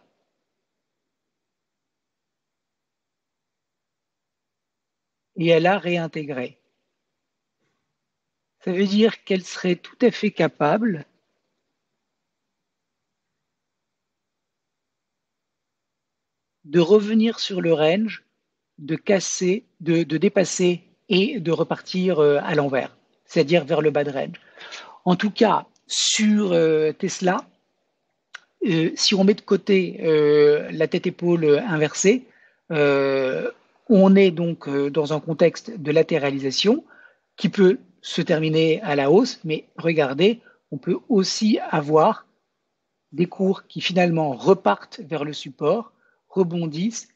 Et elle a réintégré. Ça veut dire qu'elle serait tout à fait capable de revenir sur le range, de casser, de, de dépasser et de repartir euh, à l'envers, c'est-à-dire vers le bas de range. En tout cas, sur euh, Tesla, euh, si on met de côté euh, la tête-épaule inversée, euh, on est donc euh, dans un contexte de latéralisation qui peut se terminer à la hausse, mais regardez, on peut aussi avoir des cours qui finalement repartent vers le support, rebondissent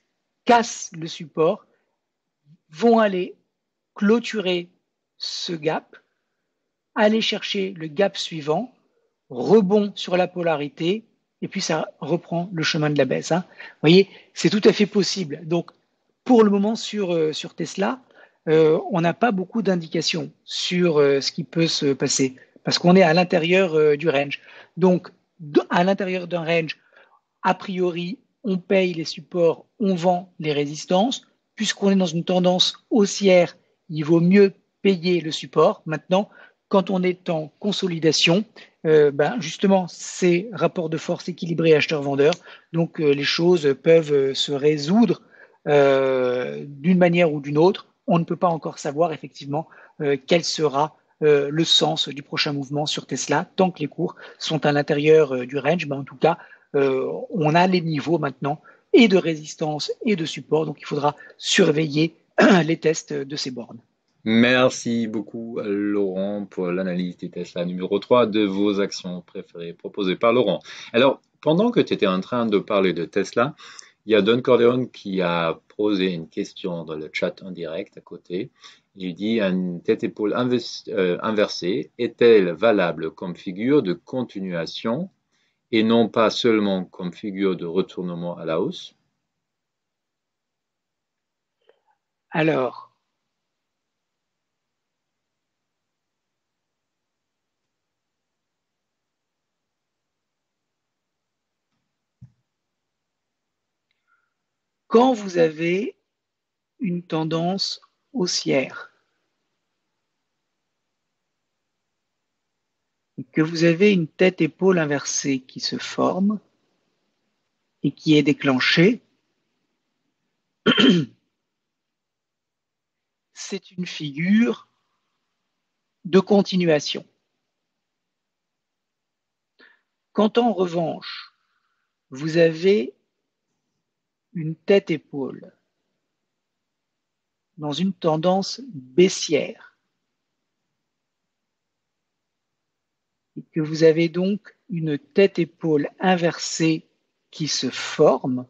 cassent le support, vont aller clôturer ce gap, aller chercher le gap suivant, rebond sur la polarité, et puis ça reprend le chemin de la baisse. Hein. Vous voyez, c'est tout à fait possible. Donc, pour le moment, sur, euh, sur Tesla, euh, on n'a pas beaucoup d'indications sur euh, ce qui peut se passer, parce qu'on est à l'intérieur euh, du range. Donc, à l'intérieur d'un range, a priori, on paye les supports, on vend les résistances. Puisqu'on est dans une tendance haussière, il vaut mieux payer le support. Maintenant, quand on est en consolidation, euh, ben justement, c'est rapport de force équilibré acheteur-vendeur. Donc, euh, les choses peuvent euh, se résoudre euh, d'une manière ou d'une autre. On ne peut pas encore savoir effectivement euh, quel sera euh, le sens du prochain mouvement sur Tesla. Tant que les cours sont à l'intérieur euh, du range, ben en tout cas, euh, on a les niveaux maintenant et de résistance et de support. Donc, il faudra surveiller les tests de ces bornes. Merci beaucoup, Laurent, pour l'analyse des Tesla numéro trois de vos actions préférées proposées par Laurent. Alors, pendant que tu étais en train de parler de Tesla, il y a Don Corleone qui a posé une question dans le chat en direct à côté. Il dit, une tête-épaule euh, inversée est-elle valable comme figure de continuation et non pas seulement comme figure de retournement à la hausse? Alors, quand vous avez une tendance haussière et que vous avez une tête-épaule inversée qui se forme et qui est déclenchée, c'est une figure de continuation. Quand en revanche, vous avez une tête-épaule dans une tendance baissière et que vous avez donc une tête-épaule inversée qui se forme,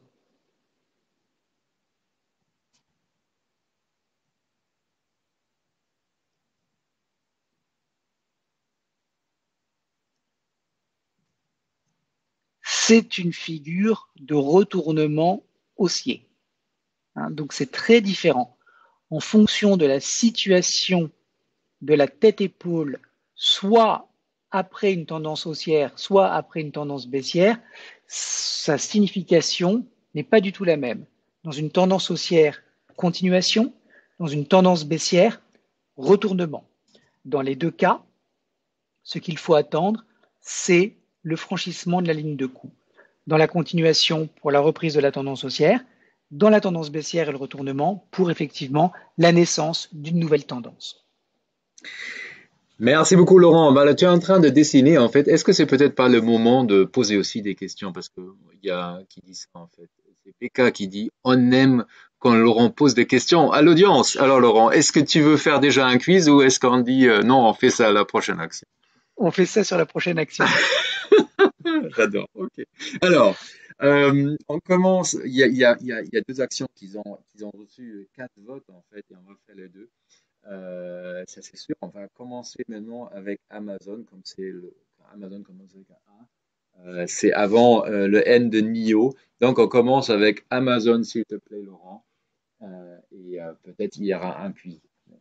c'est une figure de retournement haussier. Hein, donc c'est très différent. En fonction de la situation de la tête-épaule, soit après une tendance haussière, soit après une tendance baissière, sa signification n'est pas du tout la même. Dans une tendance haussière, continuation. Dans une tendance baissière, retournement. Dans les deux cas, ce qu'il faut attendre, c'est le franchissement de la ligne de coup. Dans la continuation, pour la reprise de la tendance haussière, dans la tendance baissière et le retournement, pour effectivement la naissance d'une nouvelle tendance. Merci beaucoup, Laurent. Bah, là, tu es en train de dessiner, en fait. Est-ce que c'est peut-être pas le moment de poser aussi des questions? Parce qu'il y a qui dit ça, en fait. C'est P K qui dit on aime quand Laurent pose des questions à l'audience. Alors, Laurent, est-ce que tu veux faire déjà un quiz ou est-ce qu'on dit euh, non, on fait ça à la prochaine action? On fait ça sur la prochaine action. J'adore. Ok. Alors, euh, on commence. Il y a, il y a, il y a, il y a deux actions qui ont, qui ont reçu quatre votes, en fait, et on va faire les deux. Euh, ça c'est sûr. On va commencer maintenant avec Amazon, comme c'est le Amazon commence avec un A. Euh, c'est avant euh, le N de N I O. Donc on commence avec Amazon, s'il te plaît, Laurent. Euh, et euh, peut-être il y aura un quiz.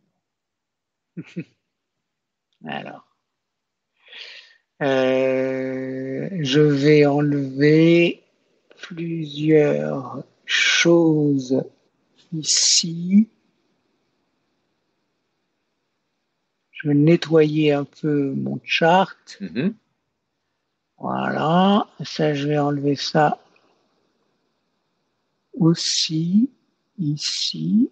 Alors, euh, je vais enlever plusieurs choses ici. Je vais nettoyer un peu mon chart. Mm-hmm. Voilà, ça je vais enlever ça aussi, ici.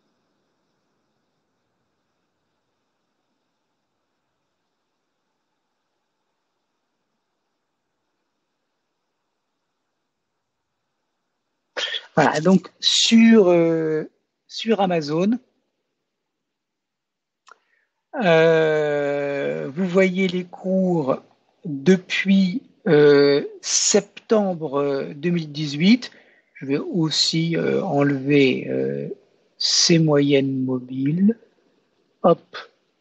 Voilà, donc sur, euh, sur Amazon, euh, vous voyez les cours depuis euh, septembre deux mille dix-huit Je vais aussi euh, enlever euh, ces moyennes mobiles. Hop.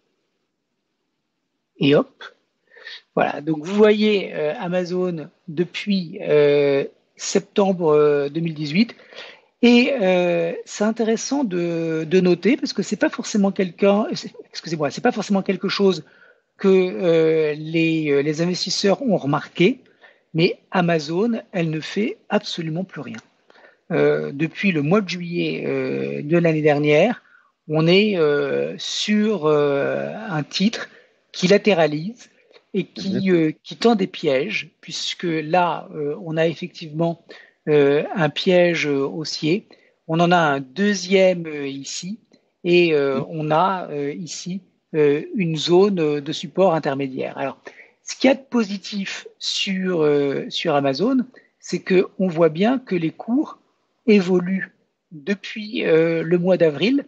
Et hop. Voilà. Donc, vous voyez euh, Amazon depuis euh, septembre deux mille dix-huit. Et euh, c'est intéressant de, de noter parce que c'est pas forcément quelqu'un, excusez-moi, c'est pas forcément quelque chose que euh, les, les investisseurs ont remarqué, mais Amazon, elle ne fait absolument plus rien. Euh, depuis le mois de juillet euh, de l'année dernière, on est euh, sur euh, un titre qui latéralise et qui, Mhm. euh, qui tend des pièges, puisque là, euh, on a effectivement euh, un piège euh, haussier. On en a un deuxième euh, ici, et euh, on a euh, ici euh, une zone de support intermédiaire. Alors, ce qu'il y a de positif sur, euh, sur Amazon, c'est qu'on voit bien que les cours évoluent depuis euh, le mois d'avril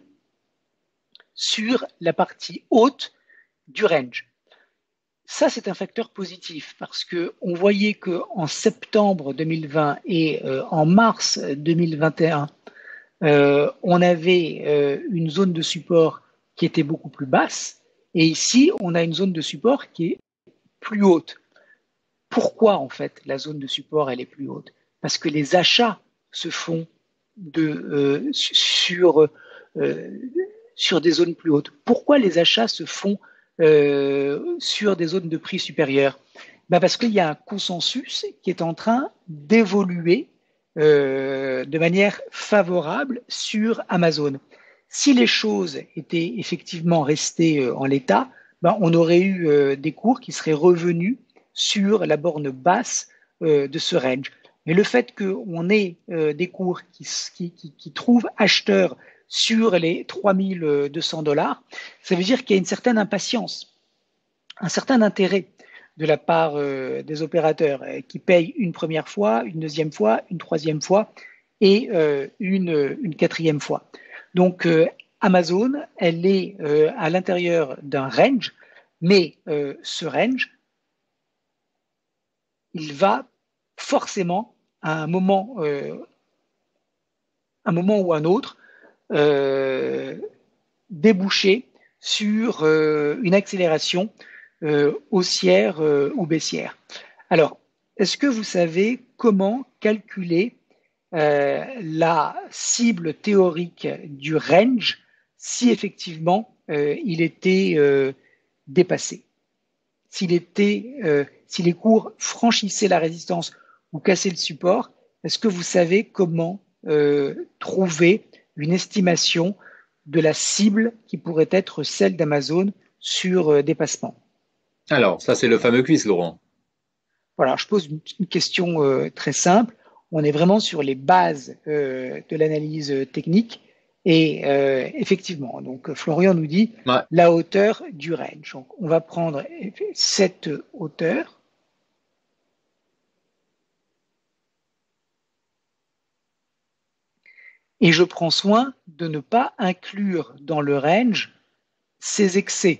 sur la partie haute du range. Ça, c'est un facteur positif parce que on voyait que en septembre deux mille vingt et euh, en mars deux mille vingt et un, euh, on avait euh, une zone de support qui était beaucoup plus basse et ici, on a une zone de support qui est plus haute. Pourquoi en fait la zone de support elle est plus haute? Parce que les achats se font de, euh, sur, euh, sur des zones plus hautes. Pourquoi les achats se font euh, sur des zones de prix supérieures? Ben parce qu'il y a un consensus qui est en train d'évoluer euh, de manière favorable sur Amazon. Si les choses étaient effectivement restées en l'état, ben on aurait eu euh, des cours qui seraient revenus sur la borne basse euh, de ce range. Mais le fait qu'on ait euh, des cours qui, qui, qui, qui, trouvent acheteurs sur les trois mille deux cents dollars, ça veut dire qu'il y a une certaine impatience, un certain intérêt de la part euh, des opérateurs euh, qui payent une première fois, une deuxième fois, une troisième fois et euh, une, une quatrième fois. Donc euh, Amazon, elle est euh, à l'intérieur d'un range, mais euh, ce range, il va forcément à un moment, euh, un moment ou un autre euh, déboucher sur euh, une accélération euh, haussière euh, ou baissière. Alors, est-ce que vous savez comment calculer euh, la cible théorique du range si effectivement euh, il était euh, dépassé? S'il était, euh, si les cours franchissaient la résistance ou cassaient le support, est-ce que vous savez comment euh, trouver une estimation de la cible qui pourrait être celle d'Amazon sur euh, dépassement? Alors, ça, c'est le fameux quiz, Laurent. Voilà, je pose une, une question euh, très simple. On est vraiment sur les bases euh, de l'analyse technique. Et euh, effectivement, donc Florian nous dit Ouais. la hauteur du range. Donc, on va prendre cette hauteur. Et je prends soin de ne pas inclure dans le range ces excès.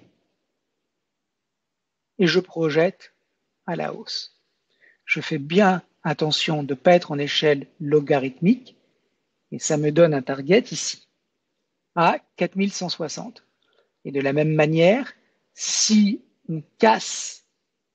Et je projette à la hausse. Je fais bien attention de ne pas être en échelle logarithmique. Et ça me donne un target ici à quatre mille cent soixante. Et de la même manière, si on casse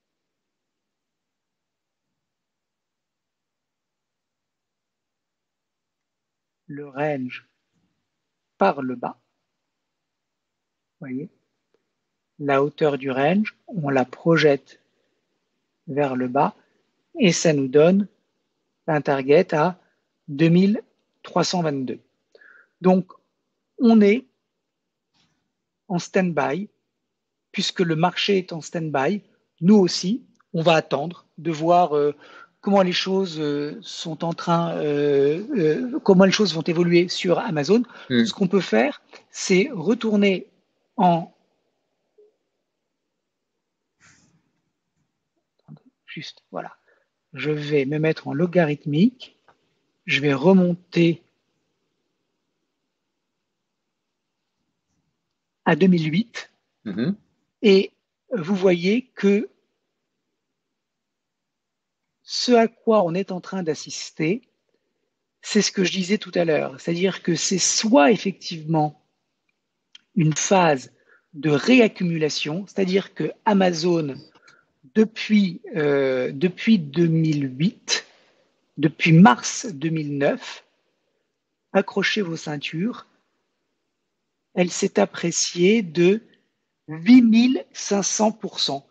le range par le bas, vous voyez, la hauteur du range, on la projette vers le bas et ça nous donne un target à deux mille trois cent vingt-deux. Donc, on est en stand-by, puisque le marché est en stand-by. Nous aussi, on va attendre de voir euh, comment les choses euh, sont en train, euh, euh, comment les choses vont évoluer sur Amazon. Mm. Ce qu'on peut faire, c'est retourner en juste, voilà. Je vais me mettre en logarithmique. Je vais remonter à deux mille huit. Mm-hmm. Et vous voyez que ce à quoi on est en train d'assister, c'est ce que je disais tout à l'heure, c'est-à-dire que c'est soit effectivement une phase de réaccumulation, c'est-à-dire que Amazon, depuis, euh, depuis deux mille huit, depuis mars deux mille neuf, accrochez vos ceintures, elle s'est appréciée de huit mille cinq cents pour cent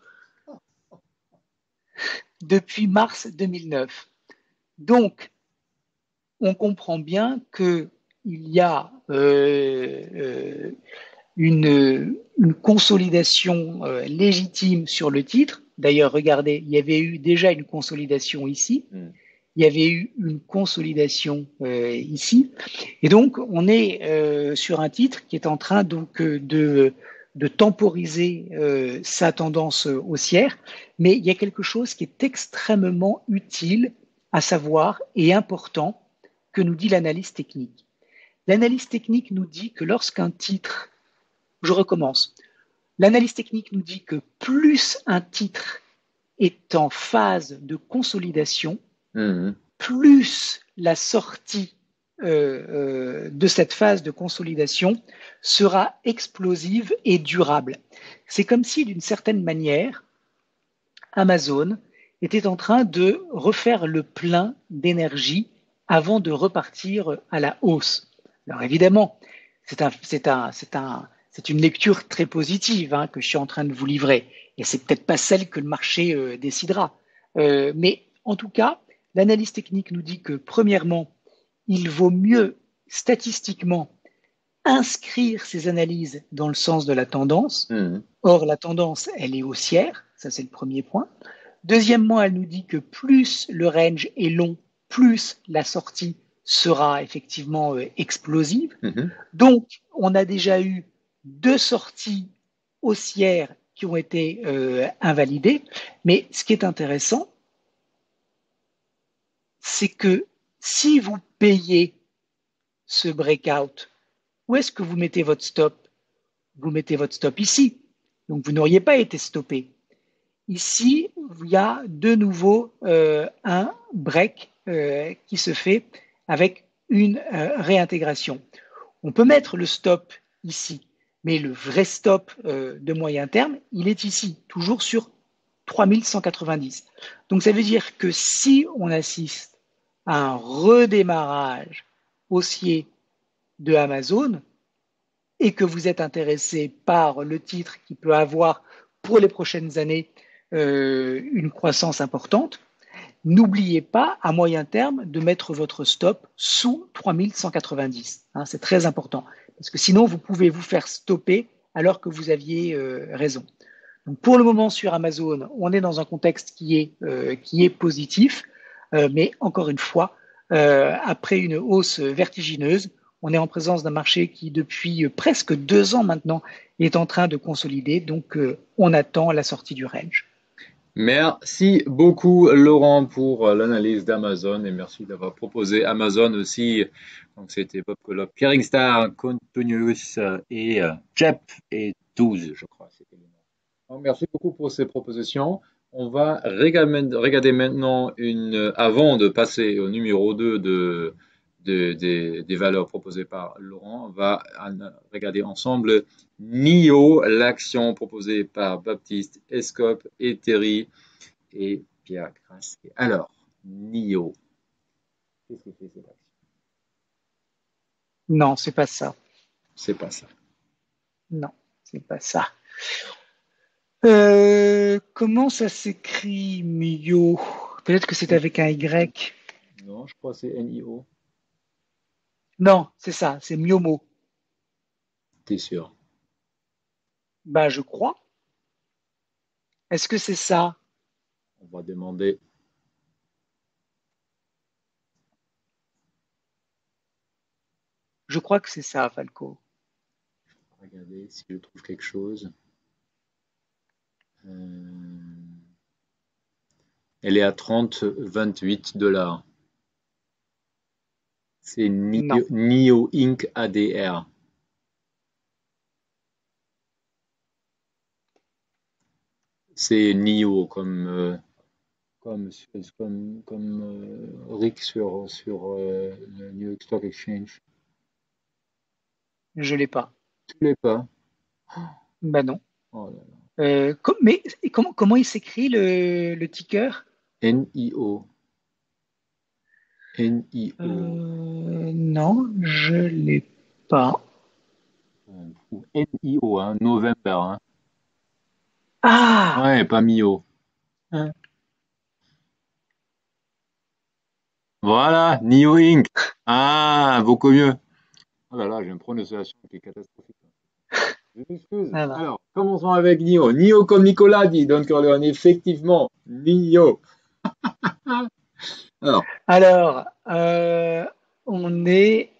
depuis mars deux mille neuf. Donc, on comprend bien qu'il y a euh, euh, une, une, consolidation euh, légitime sur le titre. D'ailleurs, regardez, il y avait eu déjà une consolidation ici. Mm. Il y avait eu une consolidation euh, ici. Et donc, on est euh, sur un titre qui est en train donc de, de temporiser euh, sa tendance haussière. Mais il y a quelque chose qui est extrêmement utile à savoir et important que nous dit l'analyse technique. L'analyse technique nous dit que lorsqu'un titre, je recommence, l'analyse technique nous dit que plus un titre est en phase de consolidation, mmh. plus la sortie euh, euh, de cette phase de consolidation sera explosive et durable. C'est comme si, d'une certaine manière, Amazon était en train de refaire le plein d'énergie avant de repartir à la hausse. Alors évidemment, c'est un, c'est un, c'est un, c'est une lecture très positive hein, que je suis en train de vous livrer, et c'est peut-être pas celle que le marché euh, décidera. Euh, mais en tout cas, l'analyse technique nous dit que premièrement, il vaut mieux statistiquement inscrire ces analyses dans le sens de la tendance. Mmh. Or, la tendance, elle est haussière, ça c'est le premier point. Deuxièmement, elle nous dit que plus le range est long, plus la sortie sera effectivement euh, explosive. Mmh. Donc, on a déjà eu deux sorties haussières qui ont été euh, invalidées. Mais ce qui est intéressant, c'est que si vous payez ce breakout, où est-ce que vous mettez votre stop? Vous mettez votre stop ici. Donc, vous n'auriez pas été stoppé. Ici, il y a de nouveau euh, un break euh, qui se fait avec une euh, réintégration. On peut mettre le stop ici, mais le vrai stop euh, de moyen terme, il est ici, toujours sur trois mille cent quatre-vingt-dix. Donc, ça veut dire que si on assiste à un redémarrage haussier de Amazon et que vous êtes intéressé par le titre qui peut avoir pour les prochaines années euh, une croissance importante, n'oubliez pas à moyen terme de mettre votre stop sous trois mille cent quatre-vingt-dix. Hein, c'est très important parce que sinon vous pouvez vous faire stopper alors que vous aviez euh, raison. Donc pour le moment sur Amazon, on est dans un contexte qui est, euh, qui est positif, euh, mais encore une fois, euh, après une hausse vertigineuse, on est en présence d'un marché qui, depuis presque deux ans maintenant, est en train de consolider. Donc, euh, on attend la sortie du range. Merci beaucoup, Laurent, pour l'analyse d'Amazon et merci d'avoir proposé Amazon aussi. Donc, c'était Bob Colop, Pierre Star, Contonius et euh, Jep et douze, je crois. C'était le nom. Donc, merci beaucoup pour ces propositions. On va regarder maintenant une, avant de passer au numéro deux de, de, de, des valeurs proposées par Laurent, on va regarder ensemble N I O, l'action proposée par Baptiste, Escope, Eteri et Pierre Grasset. Alors, N I O, qu'est-ce que fait cette action? Non, c'est pas ça. C'est pas ça. Non, c'est pas ça. Euh, comment ça s'écrit, N I O? Peut-être que c'est avec un Y. Non, je crois que c'est N I O. Non, c'est ça, c'est Myomo. T'es sûr? Ben, je crois. Est-ce que c'est ça? On va demander. Je crois que c'est ça, Falco. Regardez si je trouve quelque chose. Euh... Elle est à trente vingt-huit dollars. C'est N I O Inc A D R. C'est N I O comme euh, comme, comme, comme euh, Rick sur, sur euh, le New York Stock Exchange. Je l'ai pas. Tu l'es pas? Bah non. Oh là Euh, com- mais comment, comment il s'écrit le, le ticker? là. N I O. N I O. Euh, non, je l'ai pas. Ou N I O, hein, November. Hein. Ah! Ouais, pas Mio. Hein. Voilà, Nio Inc. Ah, beaucoup mieux. Oh là là, j'ai une prononciation qui est catastrophique. Je m'excuse. Voilà. Alors, commençons avec Nio. Nio comme Nicolas dit Don Corleone. Effectivement, Nio. Alors, Alors, euh, on est,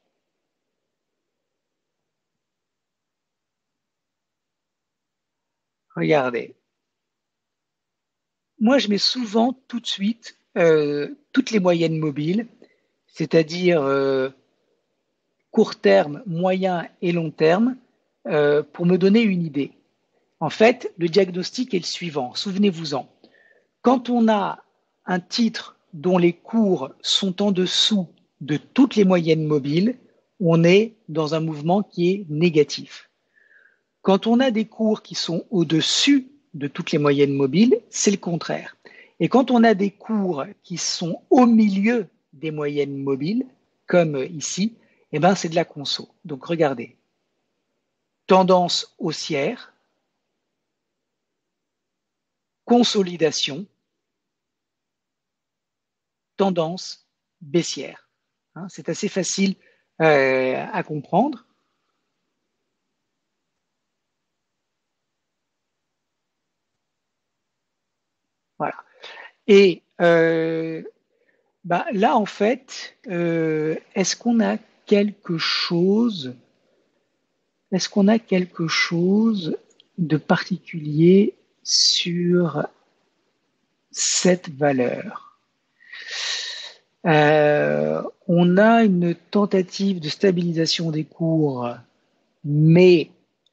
regardez, moi je mets souvent tout de suite euh, toutes les moyennes mobiles, c'est-à-dire euh, court terme, moyen et long terme, euh, pour me donner une idée. En fait, le diagnostic est le suivant, souvenez-vous-en. Quand on a un titre dont les cours sont en dessous de toutes les moyennes mobiles, on est dans un mouvement qui est négatif. Quand on a des cours qui sont au-dessus de toutes les moyennes mobiles, c'est le contraire. Et quand on a des cours qui sont au milieu des moyennes mobiles, comme ici, eh ben c'est de la conso. Donc regardez, tendance haussière, consolidation, tendance baissière. Hein, c'est assez facile euh, à comprendre. Voilà. Et euh, bah, là, en fait, euh, est-ce qu'on a quelque chose, est-ce qu'on a quelque chose de particulier sur cette valeur? Euh, on a une tentative de stabilisation des cours, mais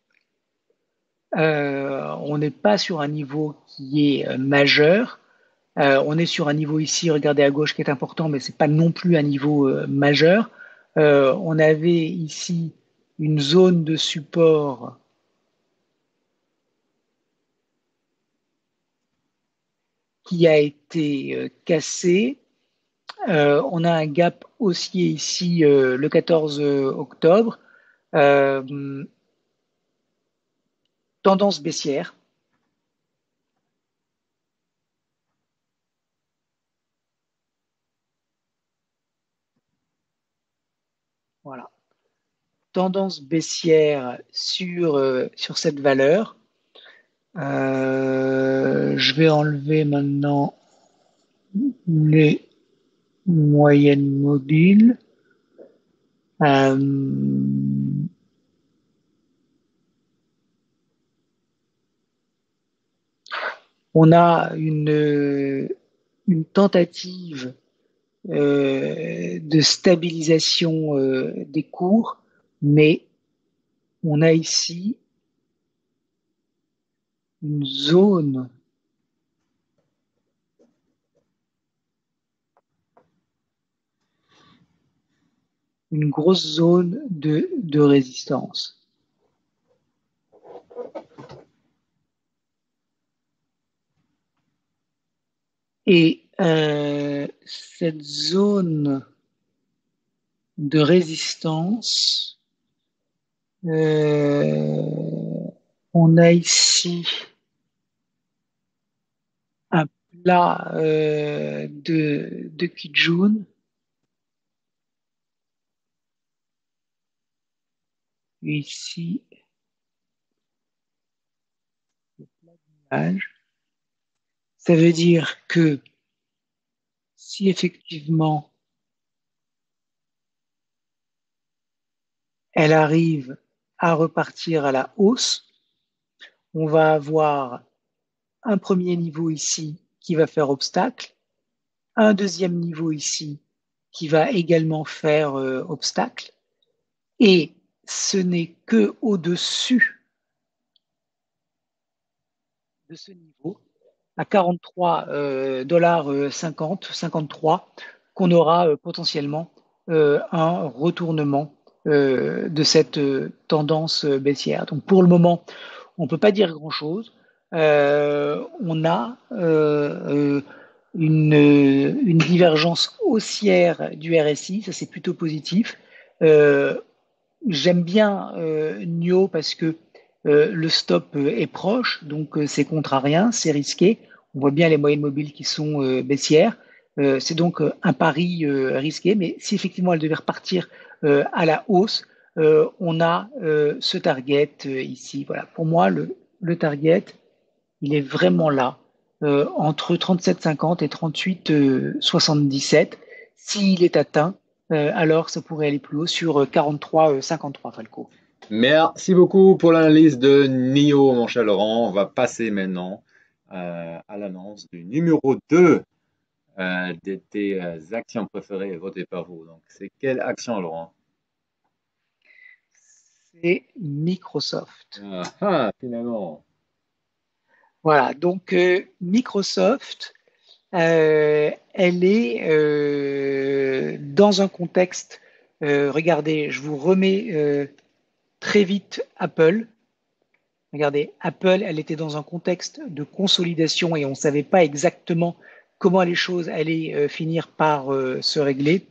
euh, on n'est pas sur un niveau qui est euh, majeur. Euh, on est sur un niveau ici, regardez à gauche, qui est important, mais c'est pas non plus un niveau euh, majeur. Euh, on avait ici une zone de support qui a été euh, cassée. Euh, on a un gap haussier ici euh, le quatorze octobre. Euh, tendance baissière. Voilà. Tendance baissière sur, euh, sur cette valeur. Euh, je vais enlever maintenant les moyennes mobiles. Euh, on a une, une tentative euh, de stabilisation euh, des cours, mais on a ici une zone, une grosse zone de, de résistance. Et euh, cette zone de résistance, euh, on a ici un plat euh, de, de Kijun. Et ici, ça veut dire que si effectivement elle arrive à repartir à la hausse, on va avoir un premier niveau ici qui va faire obstacle, un deuxième niveau ici qui va également faire euh, obstacle, et ce n'est que au-dessus de ce niveau à quarante-trois dollars cinquante, cinquante-trois, qu'on aura euh, potentiellement euh, un retournement euh, de cette euh, tendance euh, baissière. Donc pour le moment, on ne peut pas dire grand-chose. Euh, on a euh, euh, une, une divergence haussière du R S I, ça c'est plutôt positif. Euh, J'aime bien euh, N I O parce que euh, le stop euh, est proche, donc euh, c'est contrariant, c'est risqué. On voit bien les moyennes mobiles qui sont euh, baissières. Euh, c'est donc euh, un pari euh, risqué, mais si effectivement elle devait repartir euh, à la hausse, euh, on a euh, ce target euh, ici. Voilà, pour moi, le, le target, il est vraiment là, euh, entre trente-sept cinquante et trente-huit soixante-dix-sept. S'il est atteint, euh, alors ça pourrait aller plus haut sur quarante-trois cinquante-trois, Falco. Merci beaucoup pour l'analyse de N I O, mon cher Laurent. On va passer maintenant euh, à l'annonce du numéro deux euh, de tes euh, actions préférées votées par vous. Donc, c'est quelle action, Laurent? C'est Microsoft. Ah, ah, finalement. Voilà, donc euh, Microsoft, euh, elle est euh, dans un contexte, euh, regardez, je vous remets euh, très vite Apple. Regardez, Apple, elle était dans un contexte de consolidation et on ne savait pas exactement comment les choses allaient euh, finir par euh, se régler.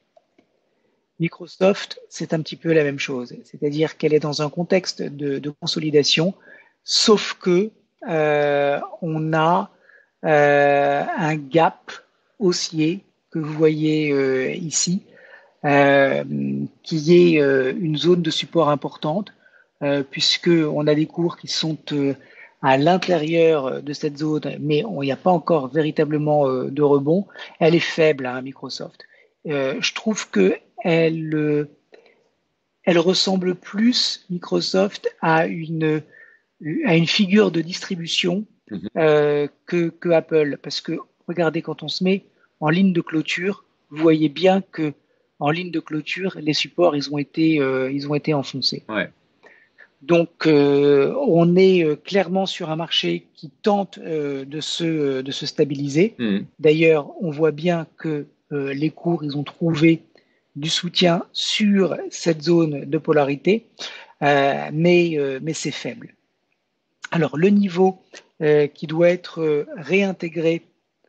Microsoft, c'est un petit peu la même chose, c'est-à-dire qu'elle est dans un contexte de, de consolidation, sauf que euh, on a euh, un gap haussier que vous voyez euh, ici, euh, qui est euh, une zone de support importante, euh, puisqu'on a des cours qui sont euh, à l'intérieur de cette zone, mais il n'y a pas encore véritablement euh, de rebond. Elle est faible, hein, Microsoft. Euh, je trouve que elle, euh, elle ressemble plus, Microsoft, à une, à une figure de distribution Mhm. euh, que, que Apple. Parce que, regardez, quand on se met en ligne de clôture, vous voyez bien que en ligne de clôture, les supports, ils ont été, euh, ils ont été enfoncés. Ouais. Donc, euh, on est euh, clairement sur un marché qui tente euh, de, se, de se stabiliser. Mhm. D'ailleurs, on voit bien que euh, les cours, ils ont trouvé du soutien sur cette zone de polarité, euh, mais, euh, mais c'est faible. Alors, le niveau euh, qui doit être euh, réintégré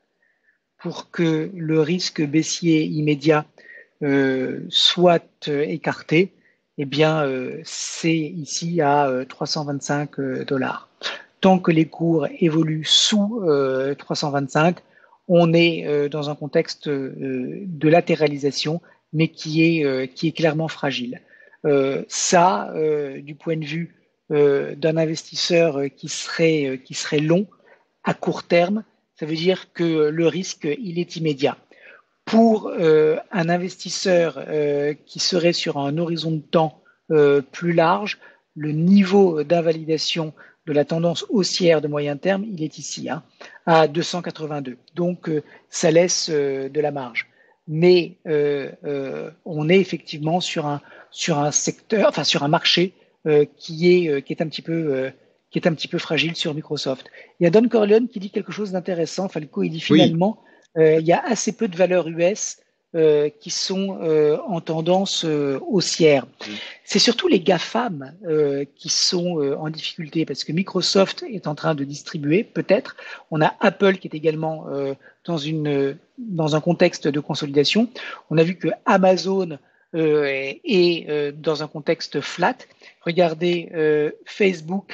pour que le risque baissier immédiat euh, soit euh, écarté, eh bien, euh, c'est ici à euh, trois cent vingt-cinq dollars. Tant que les cours évoluent sous euh, trois cent vingt-cinq, on est euh, dans un contexte euh, de latéralisation, mais qui est, euh, qui est clairement fragile. Euh, ça, euh, du point de vue euh, d'un investisseur qui serait, qui serait long, à court terme, ça veut dire que le risque, il est immédiat. Pour euh, un investisseur euh, qui serait sur un horizon de temps euh, plus large, le niveau d'invalidation de la tendance haussière de moyen terme, il est ici, hein, à deux cent quatre-vingt-deux. Donc, euh, ça laisse euh, de la marge. Mais euh, euh, on est effectivement sur un, sur un secteur, enfin sur un marché euh, qui, est, euh, qui, est un petit peu, euh, qui est un petit peu fragile sur Microsoft. Il y a Don Corleone qui dit quelque chose d'intéressant. Falco, il dit Oui. finalement, euh, il y a assez peu de valeurs U S euh, qui sont euh, en tendance euh, haussière. Mhm. C'est surtout les GAFAM euh, qui sont euh, en difficulté parce que Microsoft est en train de distribuer, peut-être. On a Apple qui est également euh, dans, une, dans un contexte de consolidation. On a vu que Amazon euh, est, est euh, dans un contexte flat. Regardez euh, Facebook,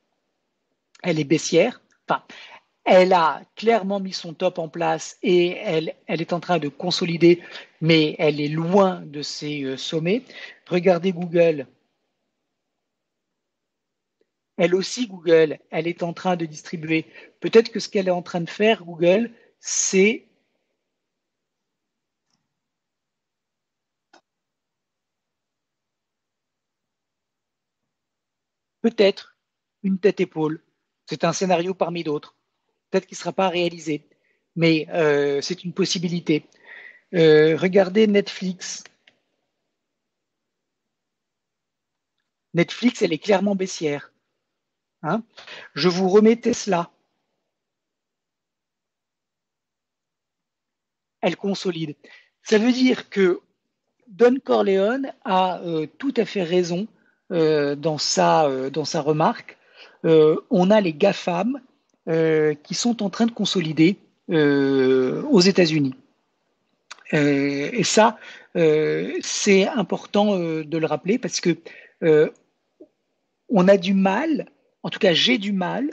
elle est baissière. Enfin, elle a clairement mis son top en place et elle, elle est en train de consolider, mais elle est loin de ses euh, sommets. Regardez Google. Elle aussi, Google, elle est en train de distribuer. Peut-être que ce qu'elle est en train de faire, Google, c'est peut-être une tête-épaule. C'est un scénario parmi d'autres. Peut-être qu'il ne sera pas réalisé, mais euh, c'est une possibilité. Euh, regardez Netflix. Netflix, elle est clairement baissière. Hein. Je vous remets Tesla. elle consolide. Ça veut dire que Don Corleone a euh, tout à fait raison euh, dans, sa, euh, dans sa remarque. Euh, on a les GAFAM euh, qui sont en train de consolider euh, aux États-Unis. Euh, et ça, euh, c'est important euh, de le rappeler parce que euh, on a du mal, en tout cas j'ai du mal,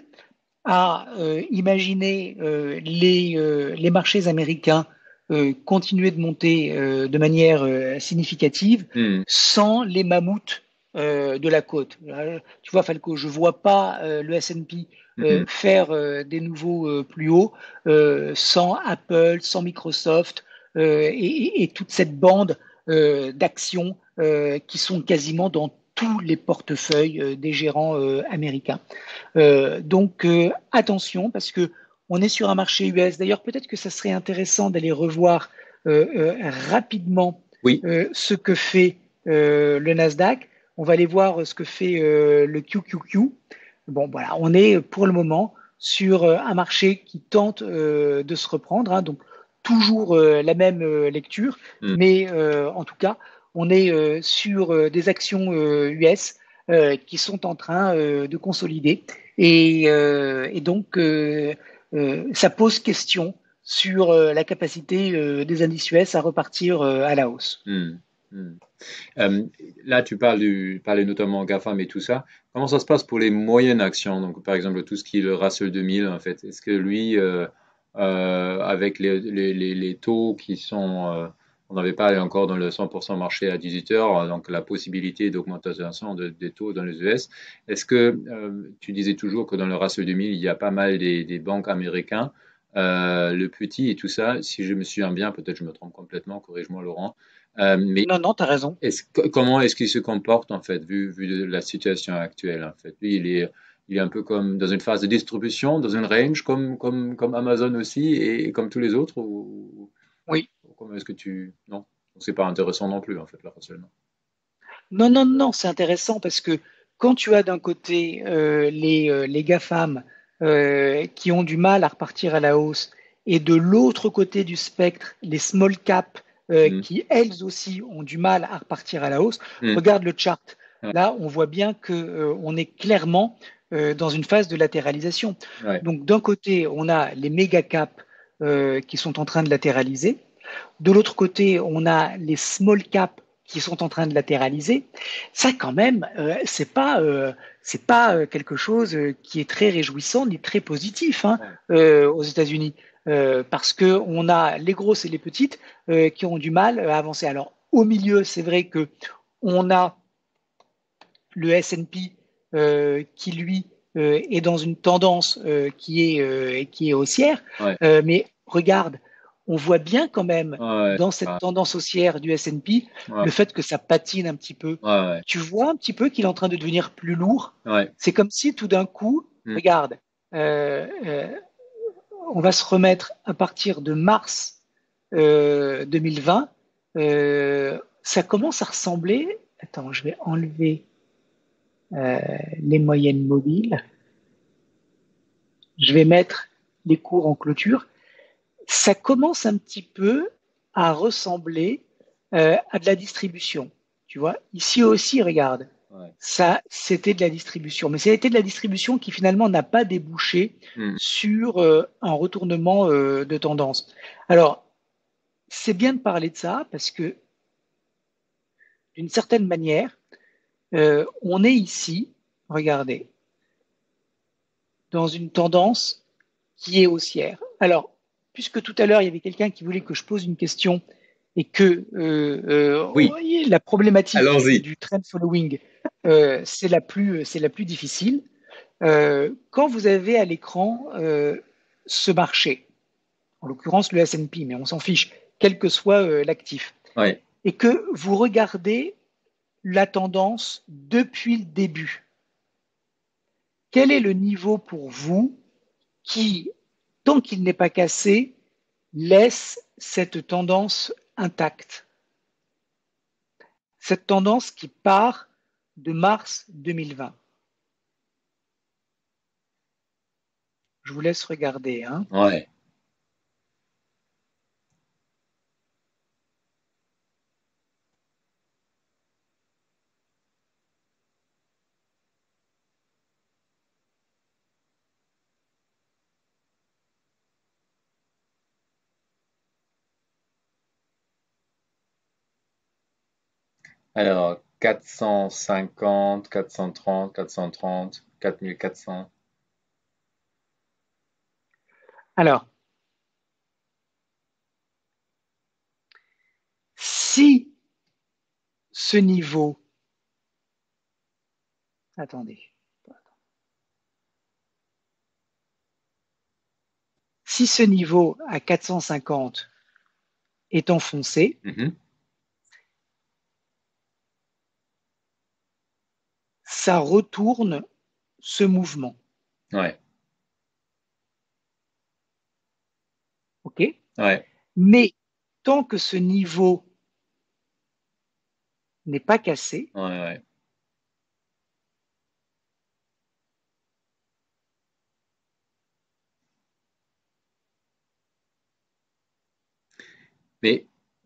à euh, imaginer euh, les, euh, les marchés américains euh, continuer de monter euh, de manière euh, significative Hmm. sans les mammouths euh, de la côte. Là, tu vois, Falco, je ne vois pas euh, le S and P euh, Hmm. faire euh, des nouveaux euh, plus hauts euh, sans Apple, sans Microsoft euh, et, et, toute cette bande euh, d'actions euh, qui sont quasiment dans tous les portefeuilles euh, des gérants euh, américains. Euh, donc euh, attention parce que on est sur un marché U S. D'ailleurs, peut-être que ça serait intéressant d'aller revoir euh, euh, rapidement Oui. euh, ce que fait euh, le Nasdaq. On va aller voir ce que fait euh, le Q Q Q. Bon, voilà, on est pour le moment sur euh, un marché qui tente euh, de se reprendre. Hein, donc toujours euh, la même euh, lecture, Hmm. mais euh, en tout cas, on est euh, sur euh, des actions euh, U S euh, qui sont en train euh, de consolider. Et, euh, et donc, euh, euh, ça pose question sur euh, la capacité euh, des indices U S à repartir euh, à la hausse. Hmm. Hmm. Euh, là, tu parles du, parlais notamment GAFAM et tout ça. Comment ça se passe pour les moyennes actions? Donc, par exemple, tout ce qui est le Russell deux mille, en fait. Est-ce que lui, euh, euh, avec les, les, les, les taux qui sont, euh, on n'avait pas encore dans le cent pour cent marché à dix-huit heures, donc la possibilité d'augmentation de, des taux dans les U S, est-ce que euh, tu disais toujours que dans le Russell deux mille, il y a pas mal des, des banques américains, euh, le petit et tout ça, si je me souviens bien, peut-être je me trompe complètement, corrige-moi Laurent, euh, mais Non, non, tu as raison. est-ce que- comment est-ce qu'il se comporte en fait, vu, vu de la situation actuelle en fait? Lui, il est, il est un peu comme dans une phase de distribution, dans une range, comme, comme, comme Amazon aussi et, comme tous les autres, ou, Oui. ou comment est-ce que tu... Non, c'est pas intéressant non plus en fait, là, seulement. Non, non, non, c'est intéressant parce que quand tu as d'un côté euh, les, euh, les GAFAM euh, qui ont du mal à repartir à la hausse et de l'autre côté du spectre, les small caps euh, Hmm. qui elles aussi ont du mal à repartir à la hausse, Hmm. regarde le chart. Ouais. Là, on voit bien que euh, on est clairement euh, dans une phase de latéralisation. Ouais. Donc d'un côté, on a les méga caps euh, qui sont en train de latéraliser. De l'autre côté, on a les small caps qui sont en train de latéraliser. Ça, quand même, euh, c'est pas euh, c'est pas euh, quelque chose euh, qui est très réjouissant ni très positif hein, Ouais. euh, aux États-Unis, euh, parce que on a les grosses et les petites euh, qui ont du mal à avancer. Alors au milieu, c'est vrai que on a le S and P euh, qui lui euh, est dans une tendance euh, qui est euh, qui est haussière, Ouais. euh, mais regarde, on voit bien quand même Ouais. dans cette Ouais. tendance haussière du S and P Ouais. le fait que ça patine un petit peu. Ouais. Tu vois un petit peu qu'il est en train de devenir plus lourd. Ouais. C'est comme si tout d'un coup, Hmm. regarde, euh, euh, on va se remettre à partir de mars euh, deux mille vingt. Euh, ça commence à ressembler. Attends, je vais enlever euh, les moyennes mobiles. Je vais mettre les cours en clôture. Ça commence un petit peu à ressembler euh, à de la distribution. Tu vois, ici aussi, regarde, Ouais. ça, c'était de la distribution. Mais ça a été de la distribution qui finalement n'a pas débouché Hmm. sur euh, un retournement euh, de tendance. Alors, c'est bien de parler de ça parce que, d'une certaine manière, euh, on est ici, regardez, dans une tendance qui est haussière. Alors, puisque tout à l'heure, il y avait quelqu'un qui voulait que je pose une question et que euh, Oui, euh, la problématique allons-y. du trend following, euh, c'est la plus, c'est la plus difficile. Euh, quand vous avez à l'écran euh, ce marché, en l'occurrence le S and P, mais on s'en fiche, quel que soit euh, l'actif, Ouais. et que vous regardez la tendance depuis le début, quel est le niveau pour vous qui, tant qu'il n'est pas cassé, laisse cette tendance intacte? Cette tendance qui part de mars deux mille vingt. Je vous laisse regarder. Hein. Ouais. Alors, quatre cent cinquante, quatre cent trente, quatre cent trente, quatre mille quatre cents. Alors, si ce niveau, attendez, si ce niveau à quatre cent cinquante est enfoncé, Mhm. ça retourne ce mouvement. Ouais, OK? ouais. Mais tant que ce niveau n'est pas cassé, Ouais, ouais. Mais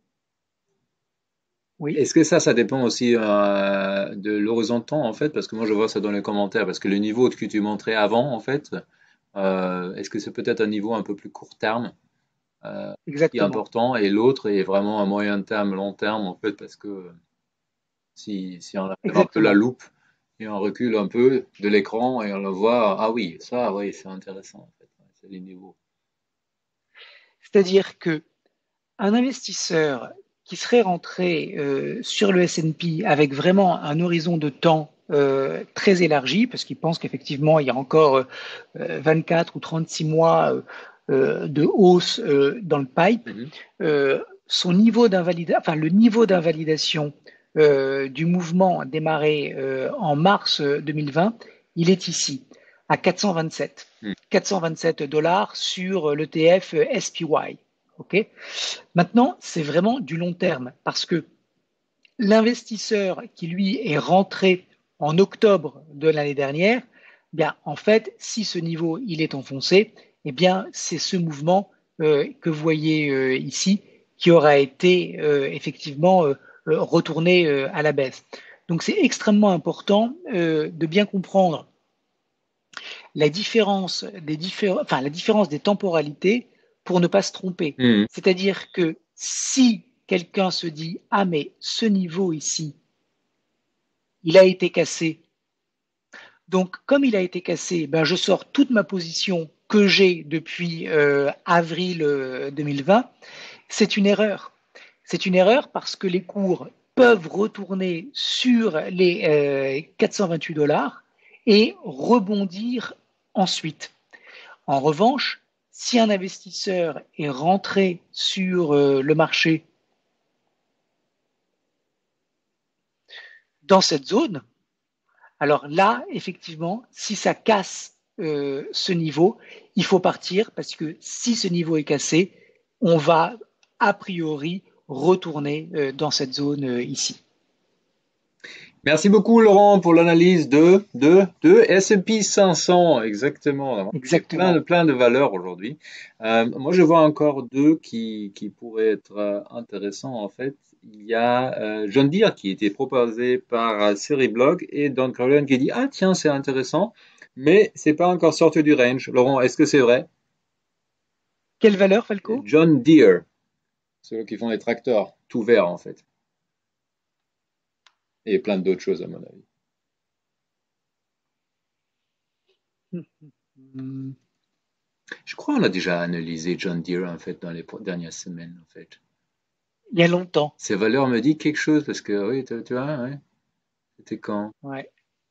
oui, est-ce que ça, ça dépend aussi euh, de l'horizon de temps, en fait? Parce que moi, je vois ça dans les commentaires. Parce que le niveau que tu montrais avant, en fait, euh, est-ce que c'est peut-être un niveau un peu plus court terme, euh, qui est exactement. important, et l'autre est vraiment un moyen terme, long terme, en fait, parce que si, si on lève un peu la Exactement. loupe et on recule un peu de l'écran et on le voit, ah oui, ça, oui, c'est intéressant, en fait. C'est les niveaux. C'est-à-dire que un investisseur qui serait rentré euh, sur le S and P avec vraiment un horizon de temps euh, très élargi, parce qu'il pense qu'effectivement il y a encore euh, vingt-quatre ou trente-six mois euh, euh, de hausse euh, dans le pipe, Mhm. euh, son niveau d'invalidation, enfin le niveau d'invalidation euh, du mouvement démarré euh, en mars deux mille vingt, il est ici à quatre cent vingt-sept, Mhm. quatre cent vingt-sept dollars sur l'E T F S P Y. Ok. Maintenant, c'est vraiment du long terme parce que l'investisseur qui lui est rentré en octobre de l'année dernière, eh bien en fait, si ce niveau il est enfoncé, eh bien c'est ce mouvement euh, que vous voyez euh, ici qui aura été euh, effectivement euh, euh, retourné euh, à la baisse. Donc c'est extrêmement important euh, de bien comprendre la différence des différents, enfin la différence des temporalités pour ne pas se tromper. Mhm. C'est-à-dire que si quelqu'un se dit ah mais ce niveau ici, il a été cassé. Donc comme il a été cassé, ben je sors toute ma position que j'ai depuis euh, avril euh, deux mille vingt. C'est une erreur. C'est une erreur parce que les cours peuvent retourner sur les euh, quatre cent vingt-huit dollars et rebondir ensuite. En revanche, si un investisseur est rentré sur euh, le marché dans cette zone, alors là, effectivement, si ça casse euh, ce niveau, il faut partir parce que si ce niveau est cassé, on va a priori retourner euh, dans cette zone euh, ici. Merci beaucoup, Laurent, pour l'analyse de, de, de S and P cinq cents, exactement. Il y a plein de, Exactement. plein de valeurs aujourd'hui. Euh, moi, je vois encore deux qui, qui pourraient être euh, intéressants, en fait. Il y a euh, John Deere qui était proposé par euh, Seriblog et Don Carlin qui dit, ah tiens, c'est intéressant, mais c'est pas encore sorti du range. Laurent, est-ce que c'est vrai? Quelle valeur, Falco? John Deere, ceux qui font les tracteurs, tout vert, en fait. Et plein d'autres choses, à mon avis. Hmm, Je crois qu'on a déjà analysé John Deere en fait dans les pro- dernières semaines en fait. il y a longtemps. Ces valeurs me dit quelque chose parce que oui, tu, tu vois, ouais. C'était quand? Ouais.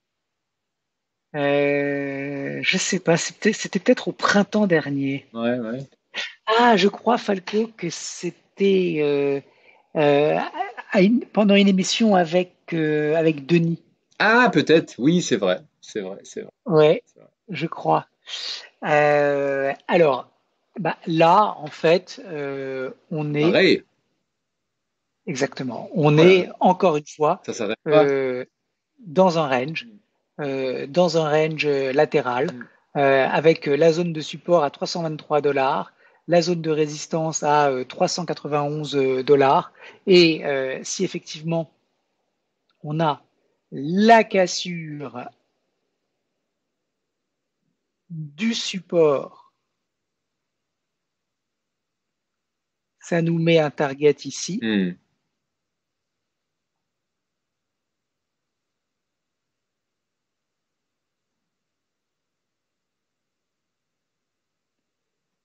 Euh, je sais pas, c'était c'était peut-être au printemps dernier. Ouais, ouais. Ah, je crois, Falco, que c'était euh, euh, à une- pendant une émission avec, euh, avec Denis. Ah, peut-être. Oui, c'est vrai. C'est vrai, c'est vrai, Ouais, c'est vrai. je crois. Euh, alors, bah, là, en fait, euh, on est Pareil. exactement, on Voilà. est encore une fois Ça s'arrête pas. euh, dans un range, Mm, euh, dans un range latéral, mm. euh, avec la zone de support à trois cent vingt-trois dollars, la zone de résistance à euh, trois cent quatre-vingt-onze dollars. Et euh, si effectivement on a la cassure du support, ça nous met un target ici. Mm.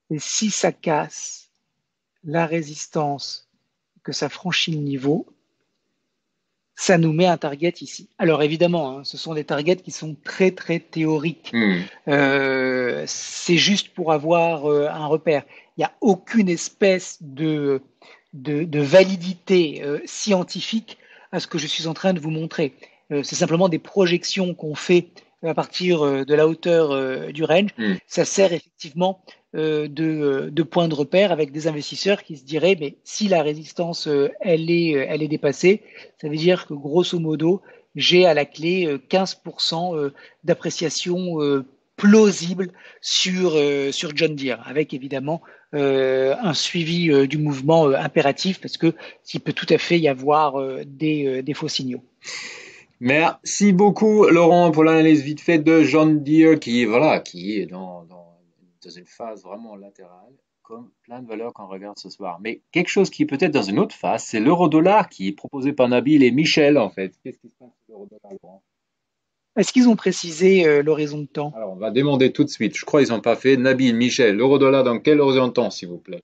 Et si ça casse la résistance, que ça franchit le niveau, ça nous met un target ici. Alors évidemment, hein, ce sont des targets qui sont très très théoriques. Hmm. Euh, c'est juste pour avoir euh, un repère. Il n'y a aucune espèce de, de, de validité euh, scientifique à ce que je suis en train de vous montrer. Euh, c'est simplement des projections qu'on fait à partir euh, de la hauteur euh, du range. Hmm. Ça sert effectivement euh, de, de point de repère avec des investisseurs qui se diraient, mais si la résistance euh, elle est, euh, elle est dépassée, ça veut dire que grosso modo, j'ai à la clé euh, quinze pour cent euh, d'appréciation euh, plausible sur, euh, sur John Deere, avec évidemment euh, un suivi euh, du mouvement euh, impératif, parce que s'il peut tout à fait y avoir euh, des, euh, des faux signaux. Merci beaucoup, Laurent, pour l'analyse vite faite de John Deere, qui, voilà, qui est dans, dans, dans une phase vraiment latérale, comme plein de valeurs qu'on regarde ce soir. Mais quelque chose qui est peut-être dans une autre phase, c'est l'euro-dollar qui est proposé par Nabil et Michel, en fait. Qu'est-ce qui se passe sur l'euro-dollar, Laurent? Est-ce qu'ils ont précisé euh, l'horizon de temps? Alors, on va demander tout de suite. Je crois qu'ils n'ont pas fait. Nabil, Michel, l'euro-dollar dans quel horizon de temps, s'il vous plaît?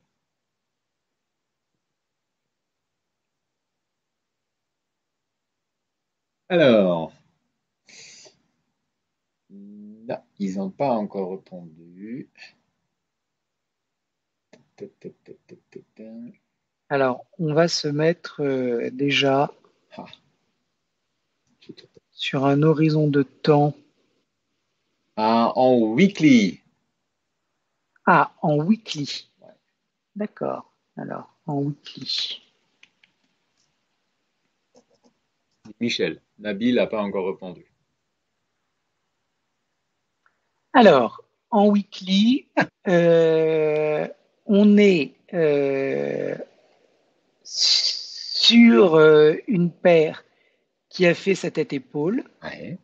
Alors, non, ils n'ont pas encore répondu. Alors, on va se mettre euh, déjà Ah, sur un horizon de temps. ah, en weekly. Ah, en weekly. D'accord. Alors, en weekly. Michel, Nabil n'a pas encore répondu. Alors, en weekly, euh, on est euh, sur euh, une paire qui a fait sa tête-épaule. Ouais.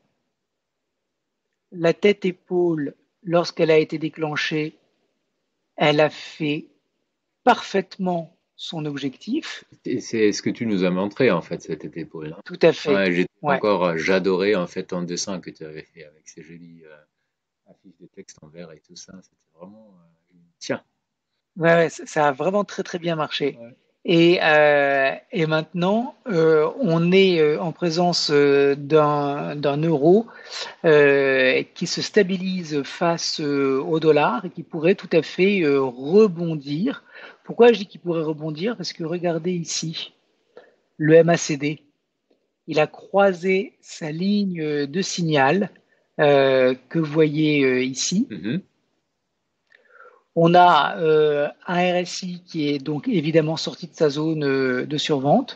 La tête-épaule, lorsqu'elle a été déclenchée, elle a fait parfaitement son objectif. Et c'est ce que tu nous as montré, en fait, cette épaule-là. Tout à fait. Ouais, j'étais Ouais. encore, euh, j'adorais, en fait, ton dessin que tu avais fait avec ces jolies euh, affiches de texte en vert et tout ça. C'était vraiment, euh, tiens. Ouais, ouais, ça ça a vraiment très très bien marché. Ouais. Et, euh, et maintenant, euh, on est euh, en présence euh, d'un d'un euro euh, qui se stabilise face euh, au dollar et qui pourrait tout à fait euh, rebondir. Pourquoi je dis qu'il pourrait rebondir? Parce que regardez ici, le M A C D, il a croisé sa ligne de signal euh, que vous voyez euh, ici. Mhm. On a euh, un R S I qui est donc évidemment sorti de sa zone euh, de survente.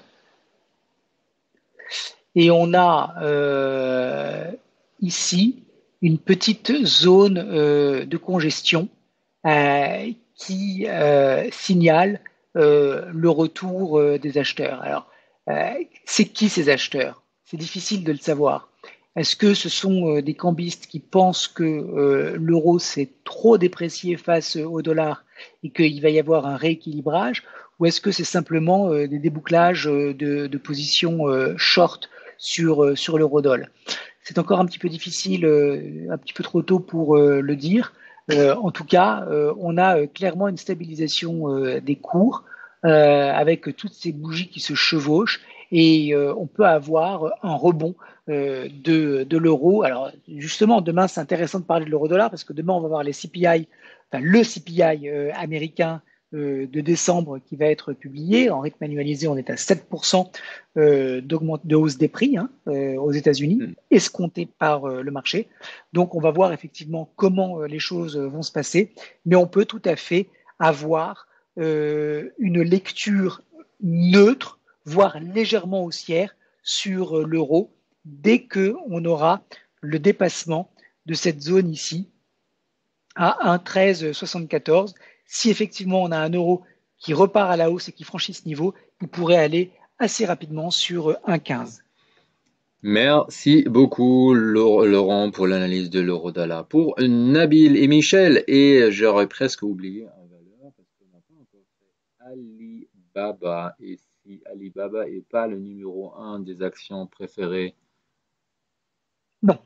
Et on a euh, ici une petite zone euh, de congestion euh, qui euh, signale euh, le retour euh, des acheteurs. Alors, euh, c'est qui ces acheteurs? C'est difficile de le savoir. Est-ce que ce sont euh, des cambistes qui pensent que euh, l'euro s'est trop déprécié face au dollar et qu'il va y avoir un rééquilibrage, ou est-ce que c'est simplement euh, des débouclages euh, de, de positions euh, short sur, euh, sur l'eurodoll? C'est encore un petit peu difficile, euh, un petit peu trop tôt pour euh, le dire. Euh, en tout cas, euh, on a euh, clairement une stabilisation euh, des cours euh, avec toutes ces bougies qui se chevauchent et euh, on peut avoir un rebond euh, de, de l'euro. Alors justement, demain, c'est intéressant de parler de l'euro-dollar parce que demain, on va voir les C P I, enfin le C P I euh, américain euh, de décembre qui va être publié. En rythme annualisé, on est à sept pour cent euh, de hausse des prix hein, euh, aux États-Unis, Mhm. escompté par euh, le marché. Donc, on va voir effectivement comment euh, les choses vont se passer, mais on peut tout à fait avoir euh, une lecture neutre, voire légèrement haussière sur euh, l'euro dès que on aura le dépassement de cette zone ici à un virgule treize soixante-quatorze. Si effectivement on a un euro qui repart à la hausse et qui franchit ce niveau, il pourrait aller assez rapidement sur un virgule quinze. Merci beaucoup, Lau- Laurent, pour l'analyse de l'euro-dollar. Pour Nabil et Michel, et j'aurais presque oublié un valeur parce qu'on n'a pas encore fait Alibaba. Et si Alibaba n'est pas le numéro un des actions préférées, Non,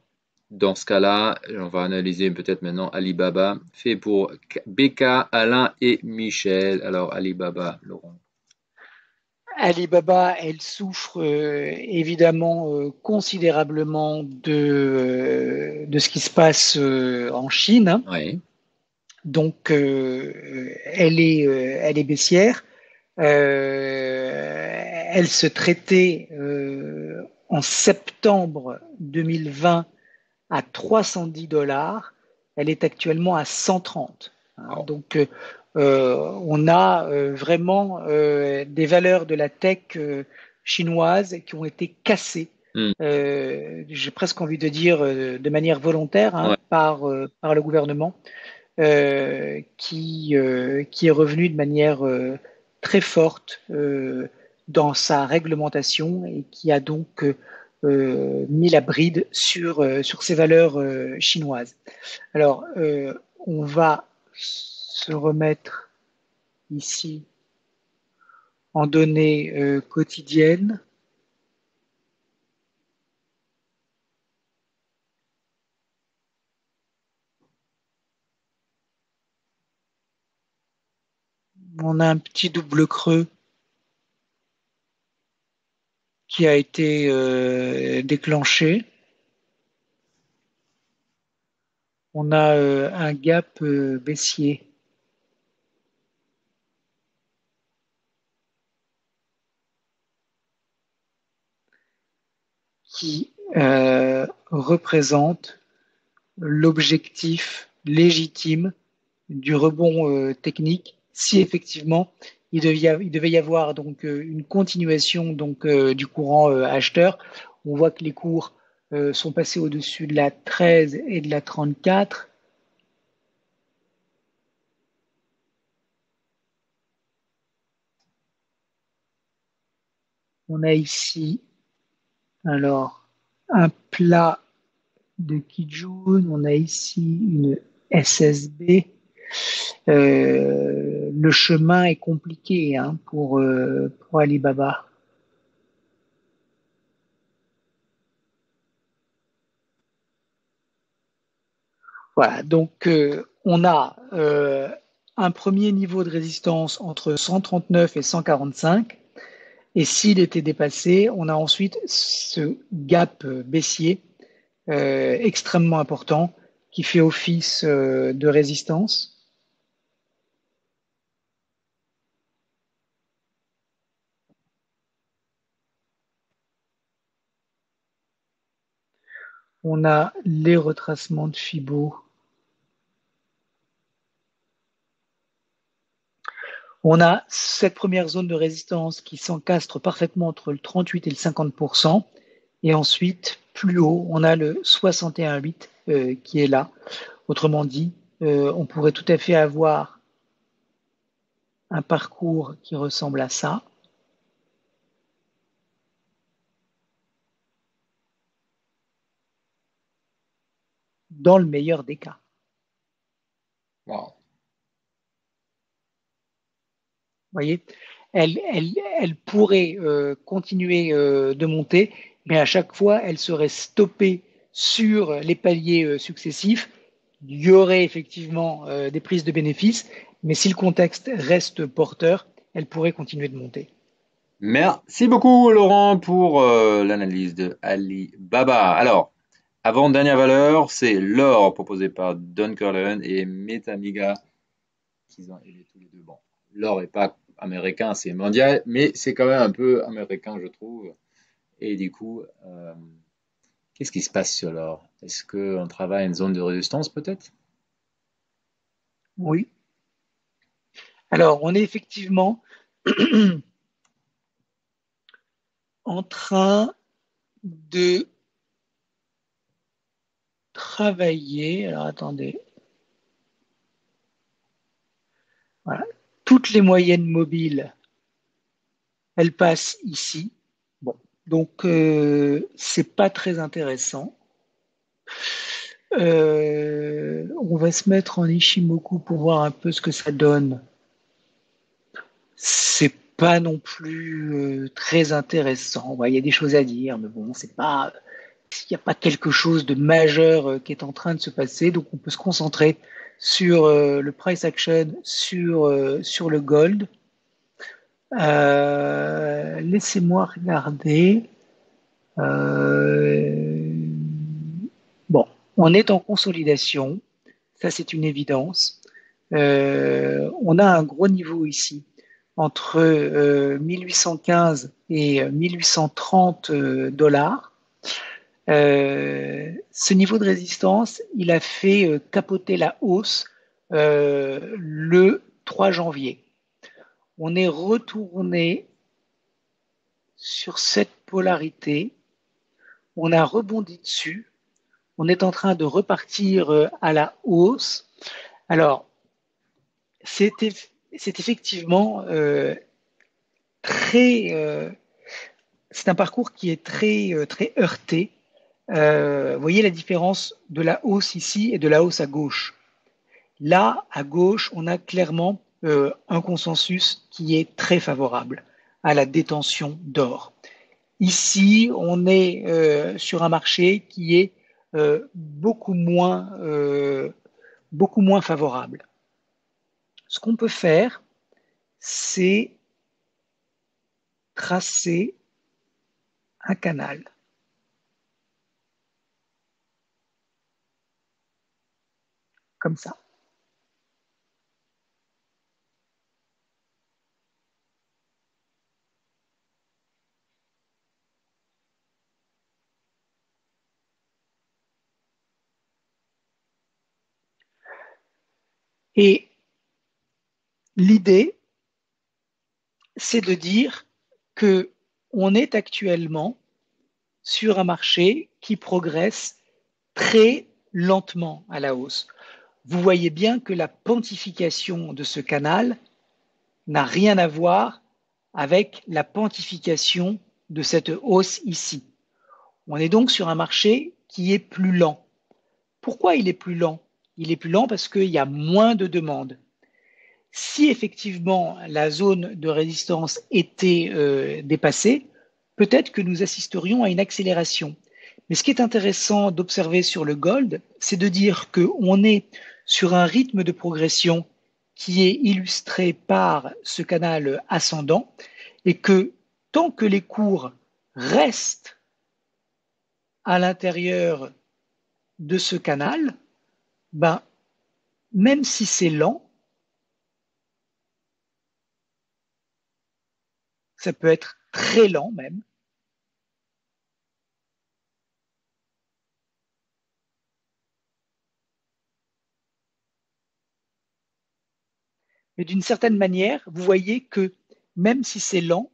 Dans ce cas-là, on va analyser peut-être maintenant Alibaba, fait pour B K, Alain et Michel. Alors Alibaba, Laurent. Alibaba, elle souffre euh, évidemment euh, considérablement de, euh, de ce qui se passe euh, en Chine, hein. Oui. Donc, euh, elle est, euh, elle est baissière. Euh, elle se traitait euh, en septembre deux mille vingt à trois cent dix dollars. Elle est actuellement à cent trente. Hein. Wow. Donc, euh, on a euh, vraiment euh, des valeurs de la tech euh, chinoise qui ont été cassées. Hmm. Euh, j'ai presque envie de dire euh, de manière volontaire, hein, Ouais. par, euh, par le gouvernement, euh, qui, euh, qui est revenu de manière euh, très forte euh, dans sa réglementation et qui a donc euh, mis la bride sur, euh, sur ces valeurs euh, chinoises. Alors, euh, on va se remettre ici en données euh, quotidiennes. On a un petit double creux qui a été euh, déclenché. On a euh, un gap euh, baissier qui euh, représente l'objectif légitime du rebond euh, technique si effectivement il devait, il devait y avoir donc euh, une continuation donc euh, du courant euh, acheteur. On voit que les cours euh, sont passés au-dessus de la treize et de la trente-quatre. On a ici alors un plat de Kijun, on a ici une S S B. Euh, le chemin est compliqué, hein, pour, euh, pour Alibaba. Voilà, donc euh, on a euh, un premier niveau de résistance entre cent trente-neuf et cent quarante-cinq. Et s'il était dépassé, on a ensuite ce gap euh, baissier euh, extrêmement important qui fait office euh, de résistance. On a les retracements de Fibo. On a cette première zone de résistance qui s'encastre parfaitement entre le trente-huit et le cinquante pour cent. Et ensuite, plus haut, on a le soixante et un virgule huit euh, qui est là. Autrement dit, euh, on pourrait tout à fait avoir un parcours qui ressemble à ça. Dans le meilleur des cas. Wow. Vous voyez, elle, elle, elle pourrait euh, continuer euh, de monter, mais à chaque fois, elle serait stoppée sur les paliers euh, successifs. Il y aurait effectivement euh, des prises de bénéfices, mais si le contexte reste porteur, elle pourrait continuer de monter. Merci beaucoup Laurent pour euh, l'analyse de Alibaba. Alors, avant-dernière valeur, c'est l'or proposé par Don Corleone et Metamiga qui ont aidé tous les deux. Bon, l'or n'est pas américain, c'est mondial, mais c'est quand même un peu américain, je trouve. Et du coup, euh, qu'est-ce qui se passe sur l'or? Est-ce qu'on travaille une zone de résistance peut-être? Oui. Alors, on est effectivement en train de travailler. Alors, attendez. Voilà. Toutes les moyennes mobiles, elles passent ici. Bon, donc euh, c'est pas très intéressant. Euh, on va se mettre en Ishimoku pour voir un peu ce que ça donne. C'est pas non plus euh, très intéressant. Ouais, il y a des choses à dire, mais bon, c'est pas il n'y a pas quelque chose de majeur qui est en train de se passer, donc on peut se concentrer sur euh, le price action, sur, euh, sur le gold. Euh, laissez-moi regarder. Euh, bon, on est en consolidation, ça c'est une évidence. Euh, on a un gros niveau ici entre euh, mille huit cent quinze et mille huit cent trente euh, dollars. Euh, ce niveau de résistance, il a fait euh, capoter la hausse euh, le trois janvier. On est retourné sur cette polarité, on a rebondi dessus, on est en train de repartir euh, à la hausse. Alors, c'est effectivement euh, très, euh, c'est un parcours qui est très, euh, très heurté. Euh, vous voyez la différence de la hausse ici et de la hausse à gauche. Là, à gauche, on a clairement euh, un consensus qui est très favorable à la détention d'or. Ici, on est euh, sur un marché qui est euh, beaucoup moins, euh, beaucoup moins favorable. Ce qu'on peut faire, c'est tracer un canal. Comme ça. Et l'idée, c'est de dire que on est actuellement sur un marché qui progresse très lentement à la hausse. Vous voyez bien que la pontification de ce canal n'a rien à voir avec la pontification de cette hausse ici. On est donc sur un marché qui est plus lent. Pourquoi il est plus lent? Il est plus lent parce qu'il y a moins de demandes. Si effectivement la zone de résistance était euh, dépassée, peut-être que nous assisterions à une accélération. Mais ce qui est intéressant d'observer sur le gold, c'est de dire qu'on est sur un rythme de progression qui est illustré par ce canal ascendant et que tant que les cours restent à l'intérieur de ce canal, ben, même si c'est lent, ça peut être très lent même, mais d'une certaine manière, vous voyez que même si c'est lent,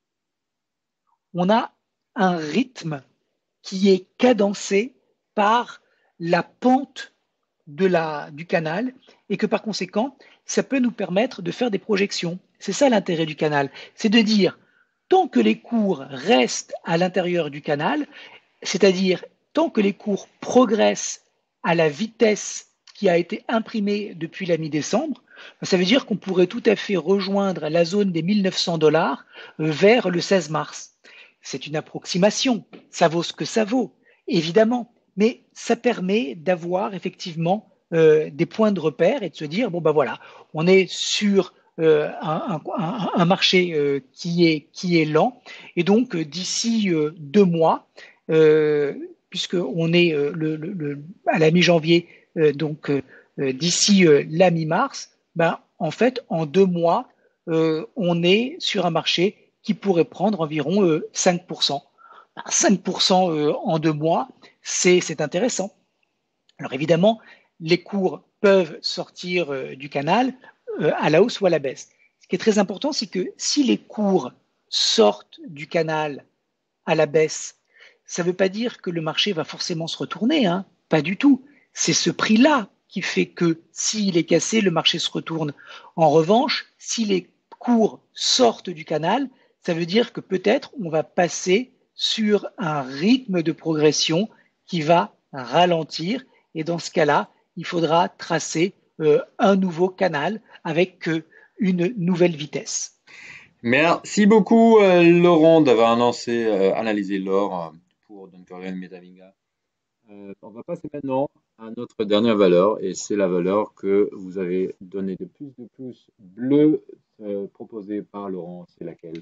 on a un rythme qui est cadencé par la pente de la, du canal et que par conséquent, ça peut nous permettre de faire des projections. C'est ça l'intérêt du canal, c'est de dire tant que les cours restent à l'intérieur du canal, c'est-à-dire tant que les cours progressent à la vitesse qui a été imprimée depuis la mi-décembre, ça veut dire qu'on pourrait tout à fait rejoindre la zone des mille neuf cents dollars vers le seize mars. C'est une approximation, ça vaut ce que ça vaut, évidemment, mais ça permet d'avoir effectivement euh, des points de repère et de se dire, bon ben voilà, on est sur euh, un, un, un, marché euh, qui, est, qui est lent, et donc euh, d'ici euh, deux mois, euh, puisqu'on est euh, le, le, le, à la mi-janvier, euh, donc euh, d'ici euh, la mi-mars, ben, en fait, en deux mois, euh, on est sur un marché qui pourrait prendre environ euh, cinq pour cent. cinq pour cent euh, en deux mois, c'est intéressant. Alors évidemment, les cours peuvent sortir euh, du canal euh, à la hausse ou à la baisse. Ce qui est très important, c'est que si les cours sortent du canal à la baisse, ça ne veut pas dire que le marché va forcément se retourner, hein, pas du tout. C'est ce prix-là qui fait que s'il est cassé, le marché se retourne. En revanche, si les cours sortent du canal, ça veut dire que peut-être on va passer sur un rythme de progression qui va ralentir. Et dans ce cas-là, il faudra tracer euh, un nouveau canal avec euh, une nouvelle vitesse. Merci beaucoup, euh, Laurent, d'avoir annoncé, euh, analysé l'or euh, pour pour Don Corleone Metavinga. Euh, on va passer maintenant à notre dernière valeur, et c'est la valeur que vous avez donnée de plus de plus bleu euh, proposée par Laurent. C'est laquelle?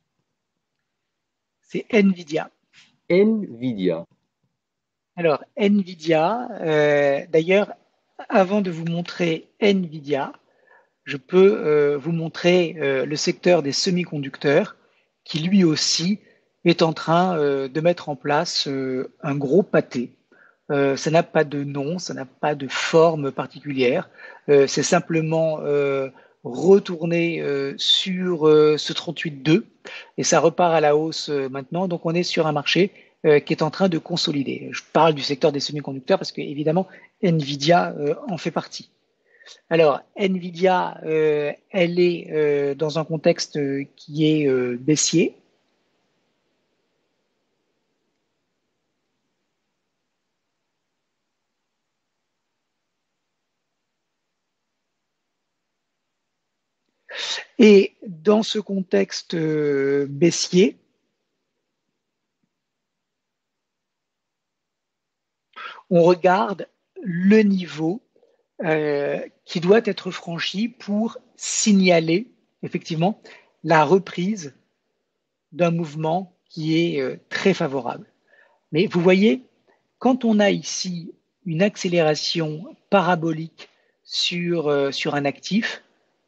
C'est Nvidia. Nvidia. Alors, Nvidia, euh, d'ailleurs, avant de vous montrer Nvidia, je peux euh, vous montrer euh, le secteur des semi-conducteurs qui lui aussi est en train euh, de mettre en place euh, un gros pâté. Euh, ça n'a pas de nom, ça n'a pas de forme particulière. Euh, c'est simplement euh, retourner euh, sur euh, ce trente-huit virgule deux et ça repart à la hausse euh, maintenant. Donc on est sur un marché euh, qui est en train de consolider. Je parle du secteur des semi-conducteurs parce que évidemment Nvidia euh, en fait partie. Alors Nvidia, euh, elle est euh, dans un contexte qui est euh, baissier. Et dans ce contexte euh, baissier, on regarde le niveau euh, qui doit être franchi pour signaler effectivement la reprise d'un mouvement qui est euh, très favorable. Mais vous voyez, quand on a ici une accélération parabolique sur, euh, sur un actif,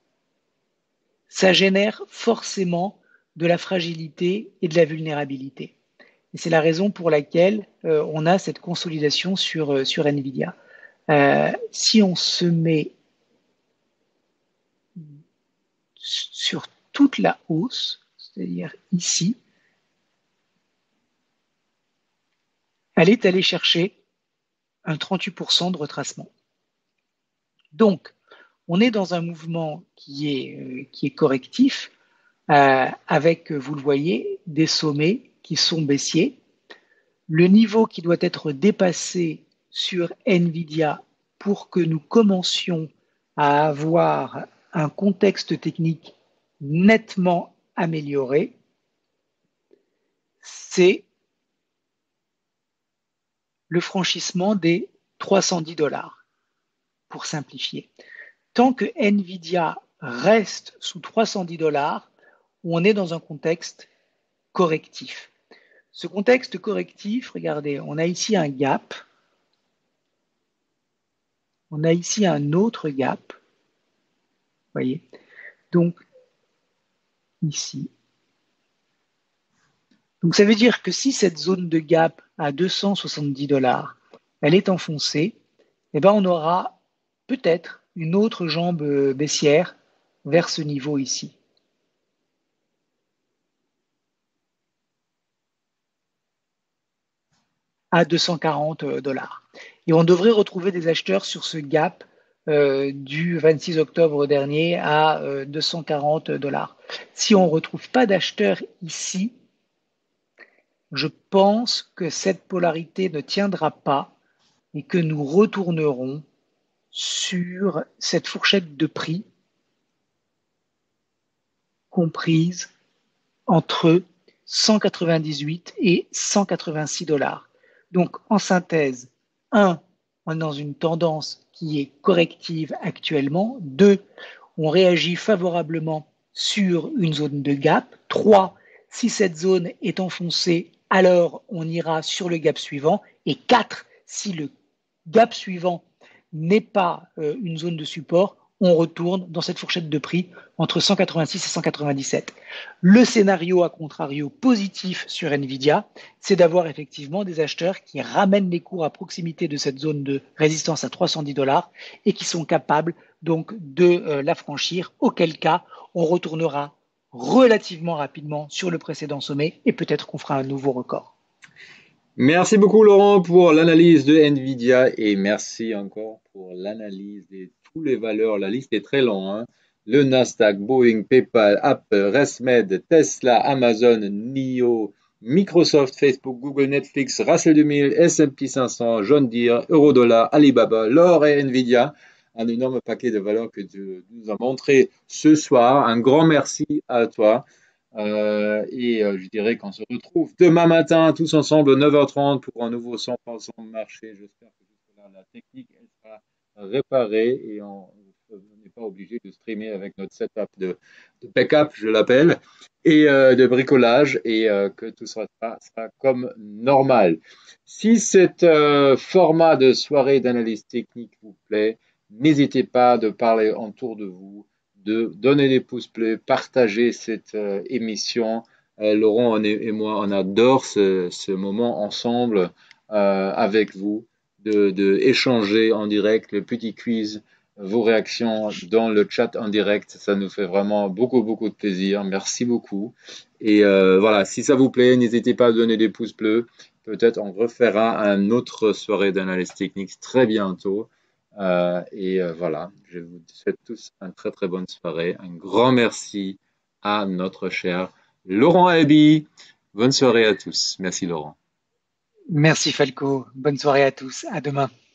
ça génère forcément de la fragilité et de la vulnérabilité. Et c'est la raison pour laquelle euh, on a cette consolidation sur, euh, sur Nvidia. Euh, si on se met sur toute la hausse, c'est-à-dire ici, elle est allée chercher un trente-huit pour cent de retracement. Donc, on est dans un mouvement qui est, euh, qui est correctif, euh, avec, vous le voyez, des sommets qui sont baissiers. Le niveau qui doit être dépassé sur Nvidia pour que nous commencions à avoir un contexte technique nettement amélioré, c'est le franchissement des trois cent dix dollars, pour simplifier. Tant que Nvidia reste sous trois cent dix dollars, on est dans un contexte correctif. Ce contexte correctif, regardez, on a ici un gap, on a ici un autre gap, voyez. Donc, ici. Donc, ça veut dire que si cette zone de gap à deux cent soixante-dix dollars, elle est enfoncée, eh ben, on aura peut-être une autre jambe baissière vers ce niveau ici. À deux cent quarante dollars. Et on devrait retrouver des acheteurs sur ce gap euh, du vingt-six octobre dernier à euh, deux cent quarante dollars. Si on ne retrouve pas d'acheteurs ici, je pense que cette polarité ne tiendra pas et que nous retournerons sur cette fourchette de prix comprise entre cent quatre-vingt-dix-huit et cent quatre-vingt-six dollars. Donc, en synthèse, un, on est dans une tendance qui est corrective actuellement. Deux, on réagit favorablement sur une zone de gap. Trois, si cette zone est enfoncée, alors on ira sur le gap suivant. Et quatre, si le gap suivant n'est pas euh, une zone de support, on retourne dans cette fourchette de prix entre cent quatre-vingt-six et cent quatre-vingt-dix-sept. Le scénario, à contrario, positif sur Nvidia, c'est d'avoir effectivement des acheteurs qui ramènent les cours à proximité de cette zone de résistance à trois cent dix dollars et qui sont capables donc de euh, la franchir, auquel cas on retournera relativement rapidement sur le précédent sommet et peut-être qu'on fera un nouveau record. Merci beaucoup Laurent pour l'analyse de Nvidia et merci encore pour l'analyse de toutes les valeurs. La liste est très longue. Hein. Le Nasdaq, Boeing, PayPal, Apple, ResMed, Tesla, Amazon, N I O, Microsoft, Facebook, Google, Netflix, Russell deux mille, S and P cinq cents, John Deere, Eurodollar, Alibaba, l'or et Nvidia. Un énorme paquet de valeurs que tu nous as montré ce soir. Un grand merci à toi. Euh, et euh, je dirais qu'on se retrouve demain matin tous ensemble à neuf heures trente pour un nouveau cent pour cent marché. J'espère que jusque-là, la technique elle sera réparée et on on n'est pas obligé de streamer avec notre setup de, de backup, je l'appelle, et euh, de bricolage et euh, que tout sera, sera comme normal. Si cet euh, format de soirée d'analyse technique vous plaît, n'hésitez pas de parler autour de vous, de donner des pouces bleus, partager cette euh, émission. Euh, Laurent on est- et moi, on adore ce, ce moment ensemble euh, avec vous, de, de échanger en direct, le petit quiz, vos réactions dans le chat en direct. Ça nous fait vraiment beaucoup, beaucoup de plaisir. Merci beaucoup. Et euh, voilà, si ça vous plaît, n'hésitez pas à donner des pouces bleus. Peut-être on refera un autre soirée d'analyse technique très bientôt. Euh, et euh, voilà, je vous souhaite tous une très très bonne soirée. Un grand merci à notre cher Laurent Albi. Bonne soirée à tous. Merci Laurent. Merci Falco. Bonne soirée à tous. À demain.